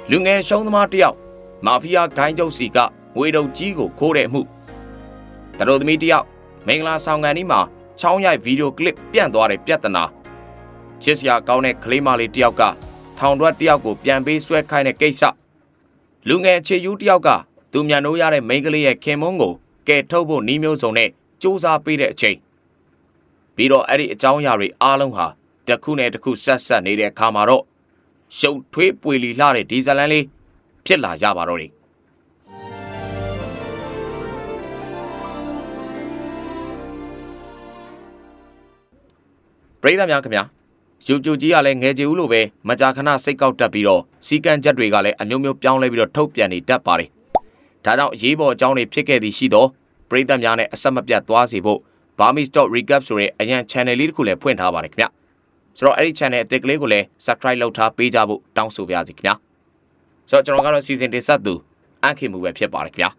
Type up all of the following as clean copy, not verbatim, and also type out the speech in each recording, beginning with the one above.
လူငယ်ရှုံးသမားတယောက်မာဖီးယားဂိုင်းကျုပ်စီကငွေတုံကြီးကိုခိုးတဲ့အမှုတတော်သမီးတယောက်မင်္ဂလာဆောင်ကန်ဒီမှာချောင်းရိုက်ဗီဒီယိုကလစ်ပြန့်သွားတဲ့ပြဿနာချစ်စရာကောင်းတဲ့ကလေးမလေးတယောက်ကထောင်ထွက်တယောက်ကိုပြန်ပေးဆွဲခိုင်းတဲ့ကိစ္စလူငယ်အခြေယူတယောက်ကသူမြန်လို့ရတဲ့မိန်းကလေးရဲ့ခင်မုန်းကိုကယ်ထုတ်ဖို့နှီးမျိုးစုံနဲ့စူးစမ်းပေးတဲ့အချိန်ပြီးတော့အဲ့ဒီအကြောင်းအရာတွေအားလုံးဟာတစ်ခုနဲ့တစ်ခုဆက်နေတဲ့အခါမှာတော့ရှုပ်ထွေးပွေလီလှတဲ့ဒီဇလန်လေးဖြစ်လာကြပါတော့တယ်ပရိသတ်များခင်ဗျာယူကျူကြီးကလည်းငယ်ကြီးဦးလိုပဲမကြာခဏစိတ်ကောက်တက်ပြီးတော့စီကံချက်တွေကလည်းအမျိုးမျိုးပြောင်းလဲပြီးတော့ထုတ်ပြန်နေတတ်ပါတယ်ဒါကြောင့်ရေးပေါ်အကြောင်းတွေဖြစ်ခဲ့သည်ရှိတော့ပရိသတ်များနဲ့အဆက်မပြတ်သွားစေဖို့ Burmese.recap ဆိုတဲ့အရန် channel လေးတစ်ခုလည်းဖွင့်ထားပါတယ်ခင်ဗျဆိုတော့အဲ့ဒီ channel အသစ်ကလေးကိုလည်း subscribe လုပ်ထားပေးကြဖို့တောင်းဆိုပါရစေခင်ဗျာဆိုတော့ကျွန်တော်ကတော့ season တင်ဆက်သူအန်ခင်မူပဲဖြစ်ပါတယ်ခင်ဗျာ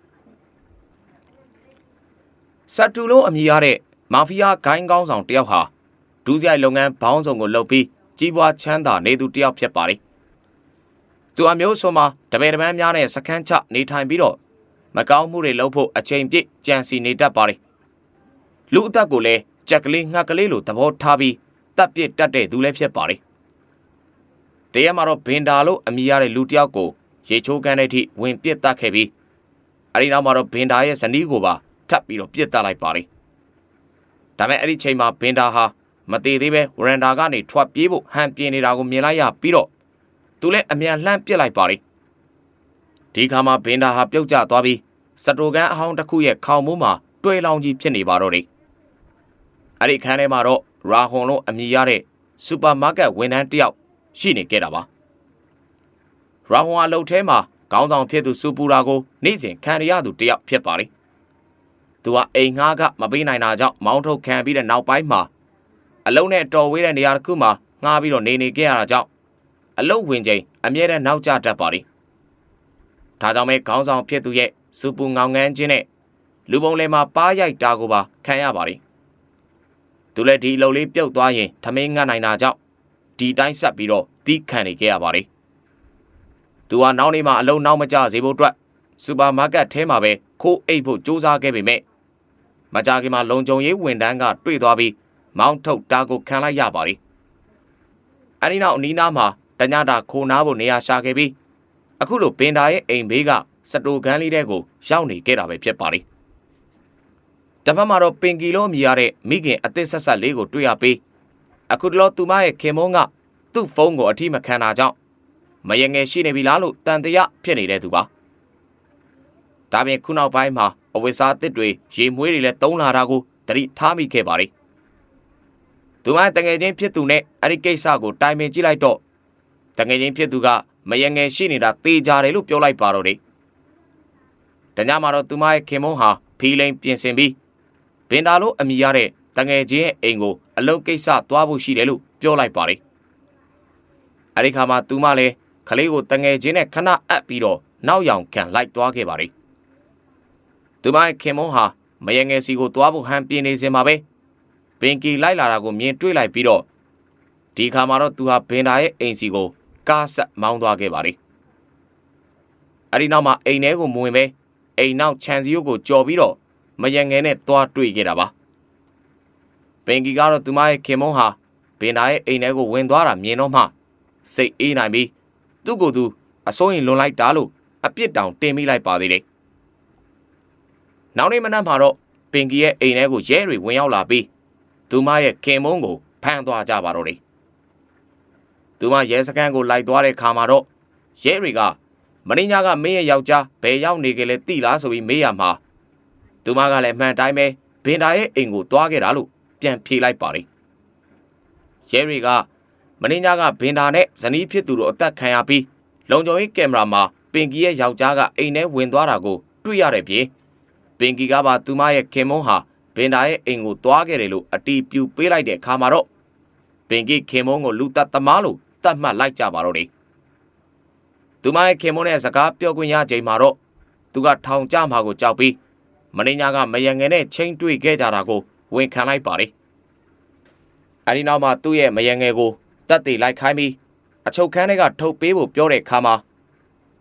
စတူလုံးအမည်ရတဲ့မာဖီးယားဂိုင်းကောင်းဆောင်တယောက်ဟာဒူးစရိုက်လုပ်ငန်းဘောင်းဆောင်ကိုလုပ်ပြီးကြီးပွားချမ်းသာနေသူတယောက်ဖြစ်ပါတယ်သူအမျိုးဆိုမှာတပည့်တပန်းများနဲ့စခန်းချနေထိုင်ပြီးတော့မကောင်းမှုတွေလုပ်ဖို့အချိန်ပြည့်ကြံစီနေတတ်ပါတယ်လူအသက်ကိုလည်းကြက်ကလေးငှက်ကလေးလိုသဘောထားပြီးတပ်ပစ်တတ်တဲ့သူလည်းဖြစ်ပါတယ်တရက်မှာတော့ဘင်ဒါလို့အမည်ရတဲ့လူတယောက်ကိုရေချိုးကန်းတဲ့အထိဝင်ပစ်တတ်ခဲ့ပြီးအဲဒီနောက်မှာတော့ဘင်ဒါရဲ့ဇနီးကိုပါထပ်ပြီးတော့ပြစ်တတ်လိုက်ပါတယ်ဒါပေမဲ့အဲ့ဒီချိန်မှာဘင်ဒါဟာမသေးသေးပဲဝရန်ဒါကနေထွက်ပြေးဖို့ဟန်ပြင်းနေတာကိုမြင်လိုက်ရပြီးတော့သူလည်းအမြန်လှမ်းပစ်လိုက်ပါတယ်ဒီခါမှာဘင်ဒါဟာပြုတ်ကျသွားပြီးစတိုကန်အဟောင်းတစ်ခုရဲ့ခေါင်းမိုးမှာတွဲလောင်ကြီးဖြစ်နေပါတော့တယ်အဲ့ဒီခန်းထဲမှာတော့ရာဟွန်လို့အမည်ရတဲ့စူပါမားကတ်ဝန်ထမ်းတယောက်ရှိနေခဲ့တာပါရာဟွန်အလုပ်ထဲမှာခေါင်းဆောင်ဖြစ်သူစူပူရာကိုနေ့စဉ်ခံရသူတယောက်ဖြစ်ပါတယ်သူကအိမ်ငှားကမပေးနိုင်တာကြောင့်မောင်းထုတ်ခံပြီးတဲ့နောက်ပိုင်းမှာအလုံးနဲ့တော်ဝေးတဲ့နေရာတစ်ခုမှာငှားပြီးတော့နေခဲ့ရတာကြောင့်အလုံးဝင်ချိန်အမြဲတမ်းနောက်ကျတတ်ပါတယ်ဒါကြောင့်ပဲခေါင်းဆောင်ဖြစ်သူရဲ့စူပူငောင်ငန်းခြင်းနဲ့လူပုံလဲမှာပါးရိုက်တာကိုပါခံရပါတယ်သူလည်းဒီအလုပ်လေးပြုတ်သွားရင်ထမင်းငတ်နိုင်တာကြောင့်ဒီတိုင်းဆက်ပြီးတော့တီးခံနေခဲ့ရပါတယ်သူကနောက်နေ့မှအလုံးနောက်မကျစေဖို့အတွက်စူပါမားကတ်ထဲမှာပဲခိုးအိတ်ဖို့စူးစမ်းခဲ့ပေမဲ့မကြခင်မှာလုံခြုံရေးဝန်ထမ်းကတွေ့သွားပြီးမောင်းထုတ်တာကိုခံလိုက်ရပါတယ်အဲဒီနောက်အနီးနားမှာတညတာခိုးနားဖို့နေရာရှာခဲ့ပြီးအခုလိုပင်တာရဲ့အိမ်ဘေးကစတိုကန်းလေးတဲ့ကိုရောက်နေခဲ့တာပဲဖြစ်ပါတယ်တပတ်မှာတော့ပင်ကီလိုမြည်ရတဲ့မိခင်အသစ်ဆက်ဆက်လေးကိုတွေ့ရပြီးအခုတလောသူမရဲ့ခင်မုန်းကသူ့ဖုန်းကိုအထိမခံတာကြောင့်မရငယ်ရှိနေပြီလားလို့တန်တရားဖြစ်နေတဲ့သူပါဒါပြင်ခုနောက်ပိုင်းမှာအဝိစားအသစ်တွေရေမွေးတွေလည်းတုံးလာတာကိုသတိထားမိခဲ့ပါတယ်သူမတငယ်ချင်းဖြစ်သူနဲ့အဲ့ဒီကိစ္စကိုတိုင်ပင်ကြည့်လိုက်တော့တငယ်ချင်းဖြစ်သူကမရငယ်ရှိနေတာသေချာတယ်လို့ပြောလိုက်ပါတော့တယ်တညမှာတော့သူမရဲ့ခင်မုန်းဟာဖီလိန်ပြင်ဆင်ပြီးဘင်ဒါလိုအမည်ရတဲ့တငယ်ချင်းရဲ့အိမ်ကိုအလုပ်ကိစ္စသွားဖို့ရှိတယ်လို့ပြောလိုက်ပါတယ်အဲ့ဒီခါမှာသူမလည်းခလေးကိုတငယ်ချင်းနဲ့ခဏအပ်ပြီးတော့နောက်ယောင်ခံလိုက်သွားခဲ့ပါတယ်သူမရဲ့ခင်မုန်းဟာမရငယ်စီကိုသွားဖို့ဟန်ပြင်းနေစဉ်မှာပဲဘင်ကီလိုက်လာတာကိုမြင်တွေ့လိုက်ပြီးတော့ဒီခါမှာတော့သူဟာဘင်ဒါရဲ့အိမ်စီကိုကားဆက်မောင်းသွားခဲ့ပါတယ်အဲ့ဒီနောက်မှာအိမ်ထဲကိုမဝင်ပဲအိမ်နောက်ခြံစည်းရိုးကိုကြော်ပြီးတော့မရငယ်နဲ့သွားတွေ့ခဲ့တာပါဘင်ကီကတော့သူမရဲ့ခင်မုန်းဟာဘင်ဒါရဲ့အိမ်ထဲကိုဝင်သွားတာမြင်တော့မှစိတ်အေးနိုင်ပြီးသူ့ကိုယ်သူအစိုးရင်လွန်လိုက်တာလို့အပြစ်တောင်တင်မိလိုက်ပါသေးတယ်နောက်နေ့မနက်မှာတော့ပင်ကီရဲ့အိမ်ထဲကိုရဲတွေဝင်ရောက်လာပြီးသူမရဲ့ခင်မုန်းကိုဖမ်းသွားကြပါတော့တယ်သူမရဲစခန်းကိုလိုက်သွားတဲ့ခါမှာတော့ရဲတွေကမင်းညာကမင်းရဲ့ယောက်ျားဘယ်ရောက်နေကြလဲသိလားဆိုပြီးမေးရမှာသူမကလည်းမှန်တိုင်းပဲဘင်ဒါရဲ့အိမ်ကိုသွားခဲ့တာလို့ပြန်ဖြေလိုက်ပါတယ်ရဲတွေကမင်းညာကဘင်ဒါနဲ့ဇနီးဖြစ်သူတို့အသက်ခံရပြီးလုံခြုံရေးကင်မရာမှာပင်ကီရဲ့ယောက်ျားကအိမ်ထဲဝင်သွားတာကိုတွေ့ရတဲ့ပြင်ပင်ကီကပါသူမရဲ့ခင်မုန်းဟာဘင်ဒါရဲ့အိမ်ကိုသွားခဲ့တယ်လို့အတီးပြူပေးလိုက်တဲ့အခါမှာတော့ပင်ကီခင်မုန်းကိုလူသက်သမားလို့သတ်မှတ်လိုက်ကြပါတော့တယ်သူမရဲ့ခင်မုန်းနဲ့စကားပြောခွင့်ရချိန်မှာတော့သူကထောင်ကျမှာကိုကြောက်ပြီးမင်းညာကမရငယ်နဲ့ချင်းတွေ့ခဲ့ကြတာကိုဝန်ခံလိုက်ပါတယ်အဲဒီနောက်မှာသူ့ရဲ့မရငယ်ကိုတပ်တွေလိုက်ခိုင်းပြီးအချုပ်ခန်းထဲကထုတ်ပေးဖို့ပြောတဲ့အခါမှာ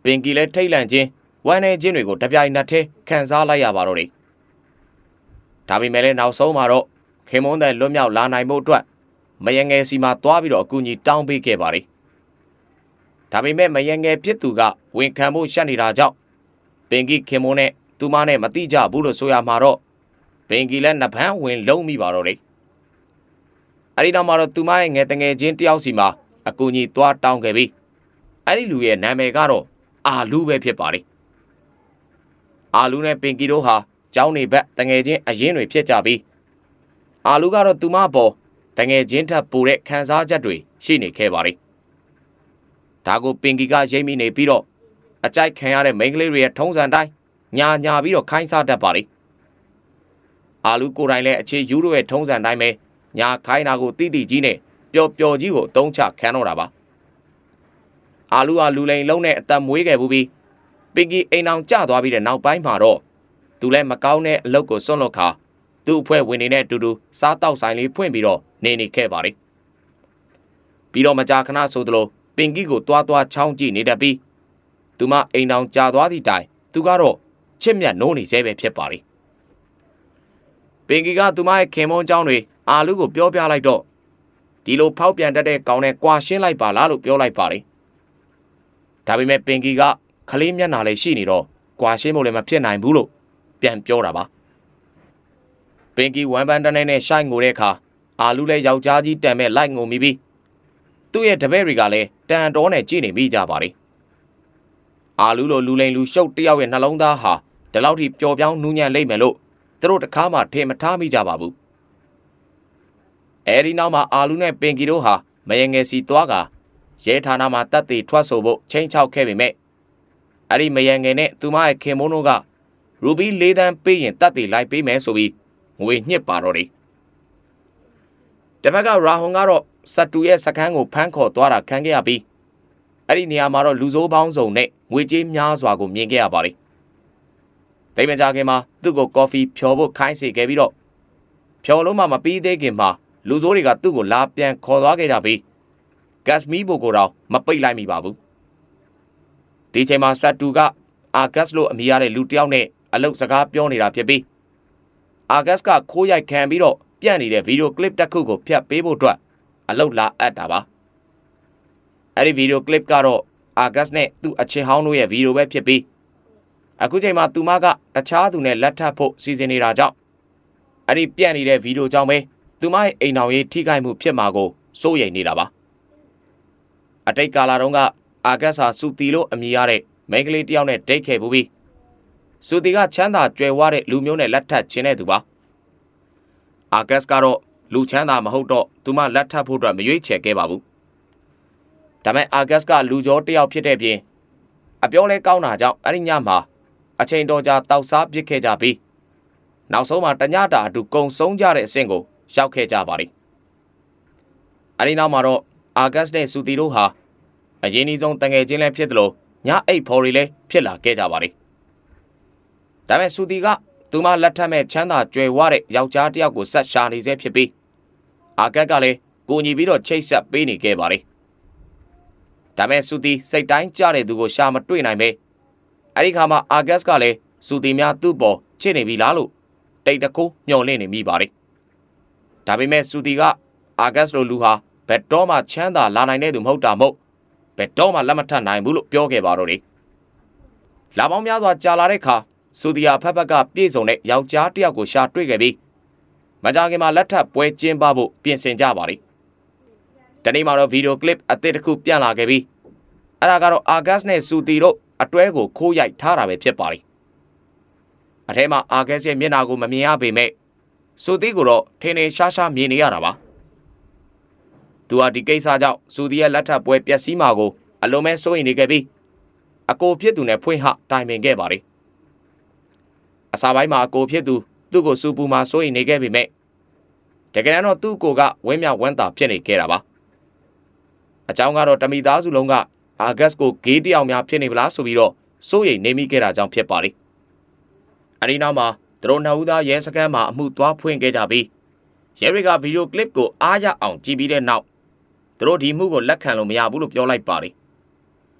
င်ကီလည်းထိတ်လန့်ခြင်းဝမ်းနည်းခြင်းတွေကိုတပြိုင်နက်တည်းခံစားလိုက်ရပါတော့တယ်ဒါပေမဲ့လည်းနောက်ဆုံးမှာတော့ခင်မွန်းတဲ့လွတ်မြောက်လာနိုင်မှုအတွက်မယငယ်စီမှာတွားပြီးတော့အကူအညီတောင်းပေးခဲ့ပါတယ်ဒါပေမဲ့မယငယ်ဖြစ်သူကဝန်ခံမှုရှက်နေတာကြောင့်ပင်ကီခင်မွန်းနဲ့သူမနဲ့မတိကြဘူးလို့ဆိုရမှာတော့ပင်ကီလည်းနှပန်းဝင်လုံးမိပါတော့တယ်အဲ့ဒီနောက်မှာတော့သူမရဲ့ငယ်တငယ်ချင်းတယောက်စီမှာအကူအညီတွားတောင်းခဲ့ပြီးအဲ့ဒီလူရဲ့နာမည်ကတော့အာလူပဲဖြစ်ပါတယ်အာလူနဲ့ပင်ကီတို့ဟာကျောင်းနေဘက်တငယ်ချင်းအရင်တွေဖြစ်ကြပြီးအာလူကတော့သူမပေါ်တငယ်ချင်းထပ်ပိုတဲ့ခံစားချက်တွေရှိနေခဲ့ပါတယ်ဒါကိုပင်ကီကရိပ်မိနေပြီးတော့အကြိုက်ခံရတဲ့မိန်းကလေးတွေရဲ့ထုံးစံတိုင်းညာပြီးတော့ခိုင်းစားတတ်ပါတယ်အာလူကိုယ်တိုင်လည်းအခြေယူတို့ရဲ့ထုံးစံတိုင်းပဲညာခိုင်းတာကိုတိတိကြီးနဲ့ပျော်ကြီးကိုအသုံးချခံတော့တာပါအာလူလူလိန်လုံးနဲ့အသက်မွေးခဲ့ဘူးပြီးပင်ကီအိမ်အောင်ကျသွားပြီးတဲ့နောက်ပိုင်းမှာတော့သူလည်းမကောင်းတဲ့အလုပ်ကိုစွန့်လွတ်ခါသူ့အဖွဲ့ဝင်တွေနဲ့အတူတူစားတောက်ဆိုင်လေးဖွင့်ပြီးတော့နေခဲ့ပါတယ်ပြီးတော့မကြာခဏဆိုသလိုပင်ကီကိုတွားချောင်းကြည့်နေတတ်ပြီးသူမအိမ်အောင်ကျသွားသည့်တိုင်သူကတော့ချစ်မြတ်နိုးနေသေးပဲဖြစ်ပါတယ်ပင်ကီကသူမရဲ့ခင်မွန်းเจ้าတွေအာလူကိုပြောပြလိုက်တော့ဒီလိုဖောက်ပြန်တတ်တဲ့ကောင်နဲ့ကွာရှင်းလိုက်ပါလားလို့ပြောလိုက်ပါတယ်ဒါပေမဲ့ပင်ကီကခလေးမျက်နှာလေးရှိနေတော့ကွာရှင်းဖို့လည်းမဖြစ်နိုင်ဘူးလို့ပြန်ပြောတာပါပင်ကီဝမ်ပန်းတန်းနဲ့ရှိုက်ငိုတဲ့အခါအာလူလည်းယောက်ျားကြီးတန်မဲ့လိုက်ငိုမိပြီးသူ့ရဲ့တပည့်တွေကလည်းတန်တော်နဲ့ကြည့်နေမိကြပါတယ်အာလူလိုလူလိန်လူရှုပ်တယောက်ရဲ့နှလုံးသားဟာဒီလောက်ထိပျော်ပြောင်းနူးညံ့လိမ့်မယ်လို့သူတို့တခါမှထင်မထားမိကြပါဘူးအဲဒီနောက်မှာအာလူနဲ့ပင်ကီတို့ဟာမယငယ်စီသွားကရဲဌာနမှာတပ်တွေထွက်ဆိုဖို့ချိန်ချောက်ခဲ့ပေမဲ့အဲ့ဒီမယငယ်နဲ့သူမရဲ့ခင်မုန်းတို့ကရူဘီ၄သန်းပေးရင်တပ်တွေလိုက်ပေးမယ်ဆိုပြီးငွေညှစ်ပါတော့တယ်တပတ်ကရာဟွန်ကတော့စတူရဲ့စခန်းကိုဖမ်းခေါ်သွားတာခံခဲ့ရပြီးအဲ့ဒီနေရာမှာတော့လူဆိုးပေါင်းစုံနဲ့ငွေကြေးများစွာကိုမြင်ခဲ့ရပါတယ်တိတ်မကြခင်မှာသူ့ကိုကော်ဖီဖြော်ဖို့ခိုင်းစေခဲ့ပြီးတော့ဖြော်လုံးမှမပြီးသေးခင်မှာလူဆိုးတွေကသူ့ကိုလာပြန်ခေါ်သွားခဲ့ကြပြီးဂတ်မီဘိုကိုတော့မပိတ်လိုက်မိပါဘူးဒီချိန်မှာစတူကအာဂတ်လို့အမည်ရတဲ့လူတစ်ယောက်နဲ့အလုပ်စကားပြောနေတာဖြစ်ပြီးအာဂတ်ကခိုးရိုက်ခံပြီးတော့ပြန့်နေတဲ့ဗီဒီယိုကလစ်တစ်ခုကိုဖျက်ပေးဖို့အတွက်အလုပ်လာအပ်တာပါအဲ့ဒီဗီဒီယိုကလစ်ကတော့အာဂတ်နဲ့သူ့အချစ်ဟောင်းတို့ရဲ့ဗီဒီယိုပဲဖြစ်ပြီးအခုချိန်မှာသူမကတခြားသူနဲ့လက်ထပ်ဖို့စီစဉ်နေတာကြောင့်အဲ့ဒီပြန့်နေတဲ့ဗီဒီယိုကြောင့်ပဲသူမရဲ့အိမ်တော်ရေးထိခိုက်မှုဖြစ်မှာကိုစိုးရိမ်နေတာပါအတိတ်ကာလတုန်းကအာဂတ်စာစူတီလို့အမည်ရတဲ့မိန်းကလေးတစ်ယောက်နဲ့ဒိတ်ခဲ့ပြီးစူတီကချမ်းသာကြွယ်ဝတဲ့လူမျိုးနဲ့လက်ထပ်ခြင်းတဲ့သူပါအာဂတ်ကတော့လူချမ်းသာမဟုတ်တော့သူမလက်ထပ်ဖို့အတွက်မရွေးချယ်ခဲ့ပါဘူးဒါပေမဲ့အာဂတ်ကလူကျော်တစ်ယောက်ဖြစ်တဲ့ပြင်အပြောလဲကောင်းတာကြောင့်အဲ့ဒီညမှာအချိန်တော်ကြာတောက်စားပစ်ခဲ့ကြပြီးနောက်ဆုံးမှာတညတာအတူကုံဆုံးကြတဲ့အဆင့်ကိုရောက်ခဲ့ကြပါလိမ့်အဲ့ဒီနောက်မှာတော့အာဂတ်နဲ့စူတီတို့ဟာအရင်အဆုံးတငယ်ချင်းလည်းဖြစ်သလိုညအိတ်ဖော်တွေလည်းဖြစ်လာခဲ့ကြပါလိမ့်ဒါပေမဲ့စူတီကသူမလက်ထပ်မဲ့ချမ်းသာကြွယ်ဝတဲ့ယောက်ျားတစ်ယောက်ကိုဆက်ရှာနေစေဖြစ်ပြီးအာဂတ်ကလည်းကိုညီပြီးတော့ချိတ်ဆက်ပေးနေခဲ့ပါလိမ့်ဒါပေမဲ့စူတီစိတ်တိုင်းကြတဲ့သူကိုရှာမတွေ့နိုင်ပဲအဲ့ဒီခါမှာအာဂတ်ကလည်းစူတီများသူ့ပေါ်ချစ်နေပြီလားလို့တိတ်တကူညှော်လင့်နေမိပါလိမ့်ဒါပေမဲ့စူတီကအာဂတ်လိုလူဟာဘယ်တော့မှချမ်းသာလာနိုင်တဲ့သူမဟုတ်တာမို့ဘယ်တော့မှလက်မထပ်နိုင်ဘူးလို့ပြောခဲ့ပါတော့တယ်လာပေါင်းများစွာကြာလာတဲ့အခါစူတီယာဖက်ဖက်ကပြေဆုံးတဲ့ယောက်ျားတစ်ယောက်ကိုရှာတွေ့ခဲ့ပြီးမကြခင်မှာလက်ထပ်ပွဲကျင်းပဖို့ပြင်ဆင်ကြပါလိမ့်ဒီနေ့မှာတော့ဗီဒီယိုကလစ်အသစ်တစ်ခုပြန့်လာခဲ့ပြီးအဲ့ဒါကတော့အာဂတ်နဲ့စူတီတို့အတွဲကိုခိုးရိုက်ထားတာပဲဖြစ်ပါလိမ့်အထဲမှာအာဂတ်ရဲ့မျက်နှာကိုမမြင်ရပေမဲ့စူတီကိုတော့ထင်ထင်ရှားရှားမြင်နေရတာပါသူဟာဒီကိစ္စကြောင့်စူတီရဲ့လက်ထပ်ပွဲပျက်စီးမှာကိုအလုံးမဲစိုးရိမ်နေခဲ့ပြီးအကိုဖြစ်သူနဲ့ဖွင့်ဟတိုင်ပင်ခဲ့ပါလိမ့်အစာပိုင်းမှာအကိုဖြစ်သူ့ကိုစူပူမှာစိုးရိမ်နေခဲ့ပေမဲ့တကယ်တော့သူ့ကိုကဝင်းမြောက်ဝမ်းသာဖြစ်နေခဲ့တာပါအကြောင်းကတော့တမိသားစုလုံးကအာဂတ်ကိုဂေးတယောက်များဖြစ်နေပလားဆိုပြီးတော့စိုးရိမ်နေမိခဲ့တာကြောင့်ဖြစ်ပါလိမ့်အဲဒီနောက်မှာသူတို့နှစ်ဦးသားရဲစခန်းမှာအမှုသွားဖွင့်ခဲ့ကြပြီးရဲတွေကဗီဒီယိုကလစ်ကိုအားရအောင်ကြည့်ပြီးတဲ့နောက်သူတို့ဒီမှုကိုလက်ခံလို့မရဘူးလို့ပြောလိုက်ပါလိမ့်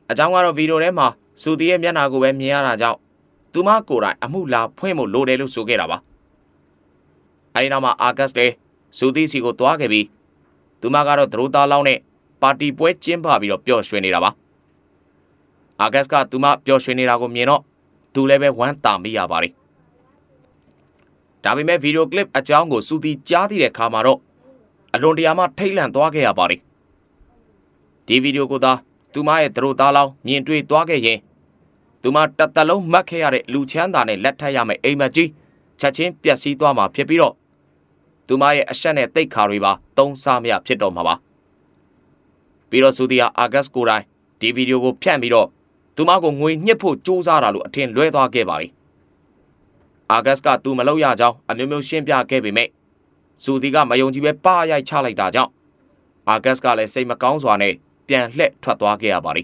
အကြောင်းကတော့ဗီဒီယိုထဲမှာစူတီရဲ့မျက်နှာကိုပဲမြင်ရတာကြောင့်သူမကိုယ်တိုင်အမှုလာဖွင့်ဖို့လိုတယ်လို့ဆိုခဲ့တာပါအဲဒီနောက်မှာအာဂတ်စ်လည်းစူတီစီကိုတွားခဲ့ပြီးသူမကတော့သရိုးသားလောင်းနဲ့ပါတီပွဲကျင်းပပြီးတော့ပျော်ရွှင်နေတာပါအာဂတ်စ်ကသူမပျော်ရွှင်နေတာကိုမြင်တော့သူလည်းပဲဝမ်းသာမိရပါတယ်ဒါပေမဲ့ဗီဒီယိုကလစ်အကြောင်းကိုစူတီကြားသိတဲ့အခါမှာတော့အလွန်တရာမှထိတ်လန့်သွားခဲ့ရပါတယ်ဒီဗီဒီယိုကိုသာသူမရဲ့သရိုးသားလောင်းမြင်တွေ့သွားခဲ့ရင်သူမတသက်လုံးမှတ်ခဲ့ရတဲ့လူချမ်းသာနဲ့လက်ထပ်ရမယ့်အိမ်မက်ကြီးချက်ချင်းပျက်စီးသွားမှာဖြစ်ပြီးတော့သူမရဲ့အဆက်နဲ့တိတ်ခါတွေပါသုံးစားမရဖြစ်တော့မှာပါပြီးတော့စူတီယာအာဂတ်စ်ကိုယ်တိုင်ဒီဗီဒီယိုကိုဖြန့်ပြီးတော့သူမကိုငွေညှစ်ဖို့ကြိုးစားတာလို့အထင်လွဲသွားခဲ့ပါလေအာဂတ်စ်ကသူမလုပ်ရကြောင်းအမျိုးမျိုးရှင်းပြခဲ့ပေမဲ့စူတီကမယုံကြည်ပဲပါရိုက်ချလိုက်တာကြောင့်အာဂတ်စ်ကလည်းစိတ်မကောင်းစွာနဲ့ပြန်လှည့်ထွက်သွားခဲ့ရပါလေ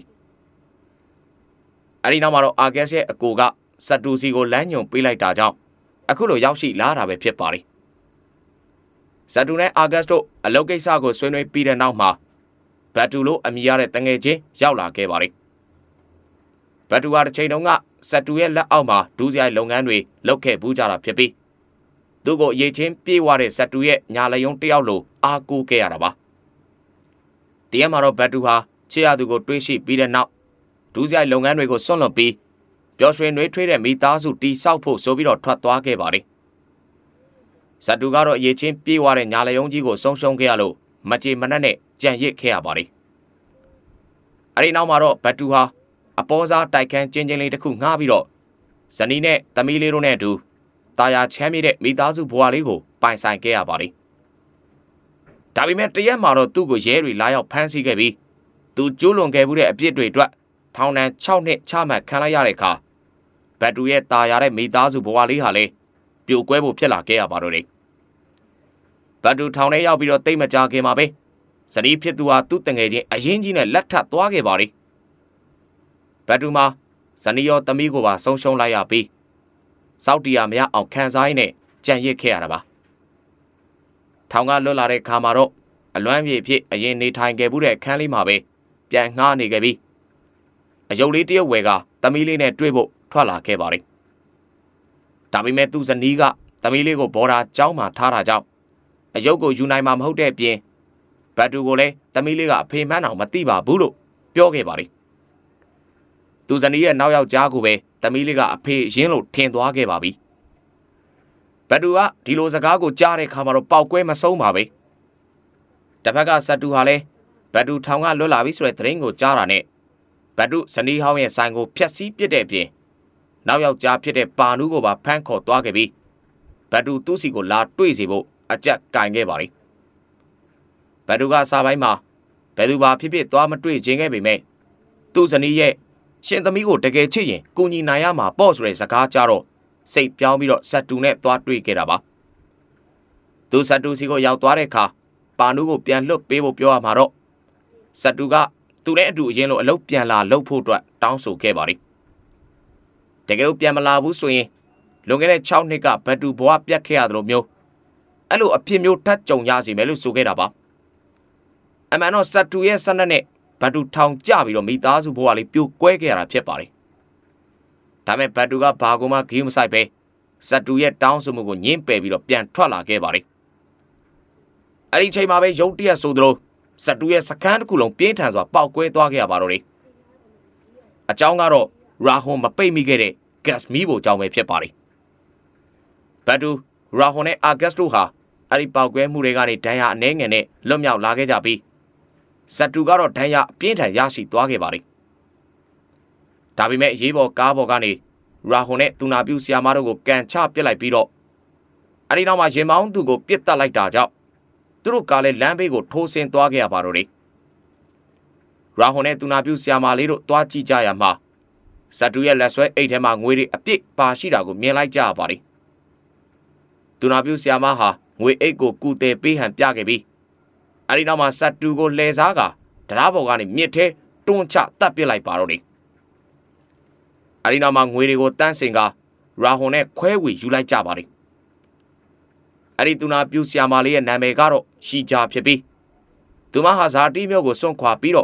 အဲဒီနောက်မှာတော့အာဂတ်စ်ရဲ့အကိုကစတူစီကိုလမ်းညွှန်ပေးလိုက်တာကြောင့်အခုလိုရောက်ရှိလာတာပဲဖြစ်ပါလေစတူနဲ့အာဂတ်စ်တို့အလုပ်ကိစ္စကိုဆွေးနွေးပြီးတဲ့နောက်မှာဘတ်တူလို့အမည်ရတဲ့တငယ်ချင်းရောက်လာခဲ့ပါလေဘတ်တူဟာတစ်ချိန်တုန်းကစတူရဲ့လက်အောက်မှာဒူးစရိုက်လုပ်ငန်းတွေလုပ်ခဲ့ပူးကြတာဖြစ်ပြီးသူ့ကိုအရေးချင်းပြေးဝတဲ့စတူရဲ့ညာလယုံတယောက်လိုအားကိုးခဲ့ရတာပါတရက်မှာတော့ဘတ်တူဟာချစ်ရသူကိုတွေးရှိပြီးတဲ့နောက်ဒူးစရိုက်လုပ်ငန်းတွေကိုစွန့်လွတ်ပြီးပျော်ရွှင်နှွေးထွေးတဲ့မိသားစုတည်ဆောက်ဖို့ဆိုပြီးတော့ထွက်သွားခဲ့ပါလေစတူကတော့အရေးချင်းပြေးဝတဲ့ညာလယုံကြီးကိုဆုံးရှုံးခဲ့ရလို့မကြေမနက်နဲ့ကြံရစ်ခဲ့ရပါလေအဲဒီနောက်မှာတော့ဘတ်တူဟာအပေါ်စားတိုက်ခန်းကျင်းချင်းလေးတစ်ခုငှားပြီးတော့ဇနီးနဲ့သမီးလေးတို့နဲ့အတူတာယာချမ်းမြေ့တဲ့မိသားစုဘဝလေးကိုပိုင်ဆိုင်ခဲ့ရပါလေဒါပေမဲ့တရက်မှာတော့သူ့ကိုရဲတွေလာရောက်ဖမ်းဆီးခဲ့ပြီးသူကျိုးလွန်ခဲ့မှုတဲ့အပြစ်တွေအတွက်ထောင်ဒဏ်6နှစ်ချမှတ်ခံလိုက်ရတဲ့အခါဘတ်တူရဲ့တာယာတဲ့မိသားစုဘဝလေးဟာလည်းပြိုကွဲဖို့ဖြစ်လာခဲ့ရပါတော့တယ်ဘတ်တူထောင်ထဲရောက်ပြီးတော့တိတ်မကြခင်မှာပဲဇနီးဖြစ်သူဟာသူ့တငယ်ချင်းအရင်ကြီးနဲ့လက်ထပ်သွားခဲ့ပါလေဘတ်တူမှာဇနီးရောသမီးကိုပါဆုံးရှုံးလိုက်ရပြီးစောက်တီယာမရအောင်ခံစားရင်းနဲ့ကြံရစ်ခဲ့ရတာပါထောင်ကလွတ်လာတဲ့ခါမှာတော့အလွမ်းပြေဖြစ်အရင်နေထိုင်ခဲ့မှုတဲ့အခန်းလေးမှာပဲပြန်ငှားနေခဲ့ပြီးအယုတ်လေးတရုတ်ဝယ်ကသမီးလေးနဲ့တွေ့ဖို့ထွက်လာခဲ့ပါလေဒါပေမဲ့သူ့ဇနီးကသမီးလေးကိုဘော်ဒါကျောင်းမှာထားတာကြောင့်အယုတ်ကိုယူနိုင်မှာမဟုတ်တဲ့အပြင်ဘတ်တူကိုလည်းသမီးလေးကအဖေမှန်းအောင်မသိပါဘူးလို့ပြောခဲ့ပါလေသူဇနီးရဲ့နောက်ယောက်ျားကိုပဲသမီးလေးကအဖေရင်းလို့ထင်သွားခဲ့ပါပြီဘတ်တူကဒီလိုစကားကိုကြားတဲ့ခါမှာတော့ပေါက်ကွဲမဆုံးပါပဲတစ်ဖက်ကစတူဟာလည်းဘတ်တူထောင်ကလွတ်လာပြီဆိုတဲ့သတင်းကိုကြားတာနဲ့ဘတ်တူဇနီးဟောင်းရဲ့ဆိုင်ကိုဖျက်ဆီးပစ်တဲ့အပြင်နောက်ယောက်ျားဖြစ်တဲ့ပါနူးကိုပါဖမ်းခေါ်သွားခဲ့ပြီးဘတ်တူသူ့စီကိုလာတွေ့စီဖို့အကြက်ကင်ခဲ့ပါလေဘတ်တူကစာပိုင်းမှာဘယ်သူပါဖြစ်ဖြစ်သွားမတွေ့ခြင်းခဲ့ပေမဲ့သူ့ဇနီးရဲ့ရှင်သမီးကိုတကယ်ချစ်ရင်ကိုညီနိုင်ရမှာပေါ့ဆိုတဲ့စကားကြတော့စိတ်ပြောင်းပြီးတော့စတူနဲ့သွားတွေ့ခဲ့တာပါသူစတူစီကိုရောက်သွားတဲ့အခါပါနူးကိုပြန်လွတ်ပေးဖို့ပြောရမှာတော့စတူကသူနဲ့အတူအရင်လိုအလုပ်ပြန်လာလုပ်ဖို့အတွက်တောင်းဆိုခဲ့ပါလေတကယ်လို့ပြန်မလာဘူးဆိုရင်လွန်ခဲ့တဲ့6နှစ်ကဘတ်တူဘဝပြတ်ခဲ့ရတယ်လို့မျိုးအဲ့လိုအဖြစ်မျိုးထပ်ကြုံရစီမယ်လို့ဆိုခဲ့တာပါအမှန်တော့စတူရဲ့ဆန္ဒနဲ့ဘတ်တူထောင်ကျပြီးတော့မိသားစုဘဝလေးပြိုကွဲခဲ့ရတာဖြစ်ပါတယ်ဒါပေမဲ့ဘတ်တူကဘာကိုမှဂိမ်းမဆိုင်ပဲစတူရဲ့တောင်းဆိုမှုကိုညှင်းပယ်ပြီးတော့ပြန်ထွက်လာခဲ့ပါတယ်အဲ့ဒီအချိန်မှာပဲရုတ်တရက်ဆိုသလိုစတူရဲ့စခန်းတစ်ခုလုံးပြင်းထန်စွာပေါက်ကွဲသွားခဲ့ရပါတော့တယ်အကြောင်းကတော့ရာဟွန်မပိတ်မိခဲ့တဲ့ဂတ်မီဘိုကြောင့်ပဲဖြစ်ပါတယ်ဘတ်တူရာဟွန်နဲ့အာဂတ်စ်တို့ဟာအဲ့ဒီပေါက်ကွဲမှုတွေကနေဒဏ်ရာအနှဲငယ်နဲ့လွတ်မြောက်လာခဲ့ကြပြီးစတူကတော့ဒဏ်ရာအပြင်းထန်ရရှိသွားခဲ့ပါတယ်ဒါပေမဲ့အရေးပေါ်ကားပေါ်ကနေရာဟွန်နဲ့သူနာပြုဆရာမတို့ကိုကန်ချပစ်လိုက်ပြီးတော့အဲ့ဒီနောက်မှာရင်မောင်းသူကိုပစ်တက်လိုက်တာကြောင့်သူတို့ကလည်းလမ်းဘေးကိုထိုးဆင်းသွားခဲ့ရပါတော့တယ်ရာဟွန်နဲ့သူနာပြုဆရာမလေးတို့သွားကြည့်ကြရမှာစတူရဲ့လက်ဆွဲအိတ်ထဲမှာငွေတွေအပြည့်ပါရှိတာကိုမြင်လိုက်ကြရပါတယ်သူနာပြုဆရာမဟာငွေအိတ်ကိုကူတယ်ပေးဟန်ပြခဲ့ပြီးအဲ့ဒီနောက်မှာစတူကိုလှည့်စားကတရားပေါ်ကနေမြစ်ထဲတွန်းချတပ်ပစ်လိုက်ပါတော့တယ်အဲ့ဒီနောက်မှာငွေတွေကိုတန်းစင်ကရာဟွန်နဲ့ခွဲဝေယူလိုက်ကြပါတယ်အဲ့ဒီသူနာပြုဆရာမလေးရဲ့နာမည်ကတော့ရှီဂျာဖြစ်ပြီးသူမဟာဇာတိမျိုးကိုစွန့်ခွာပြီးတော့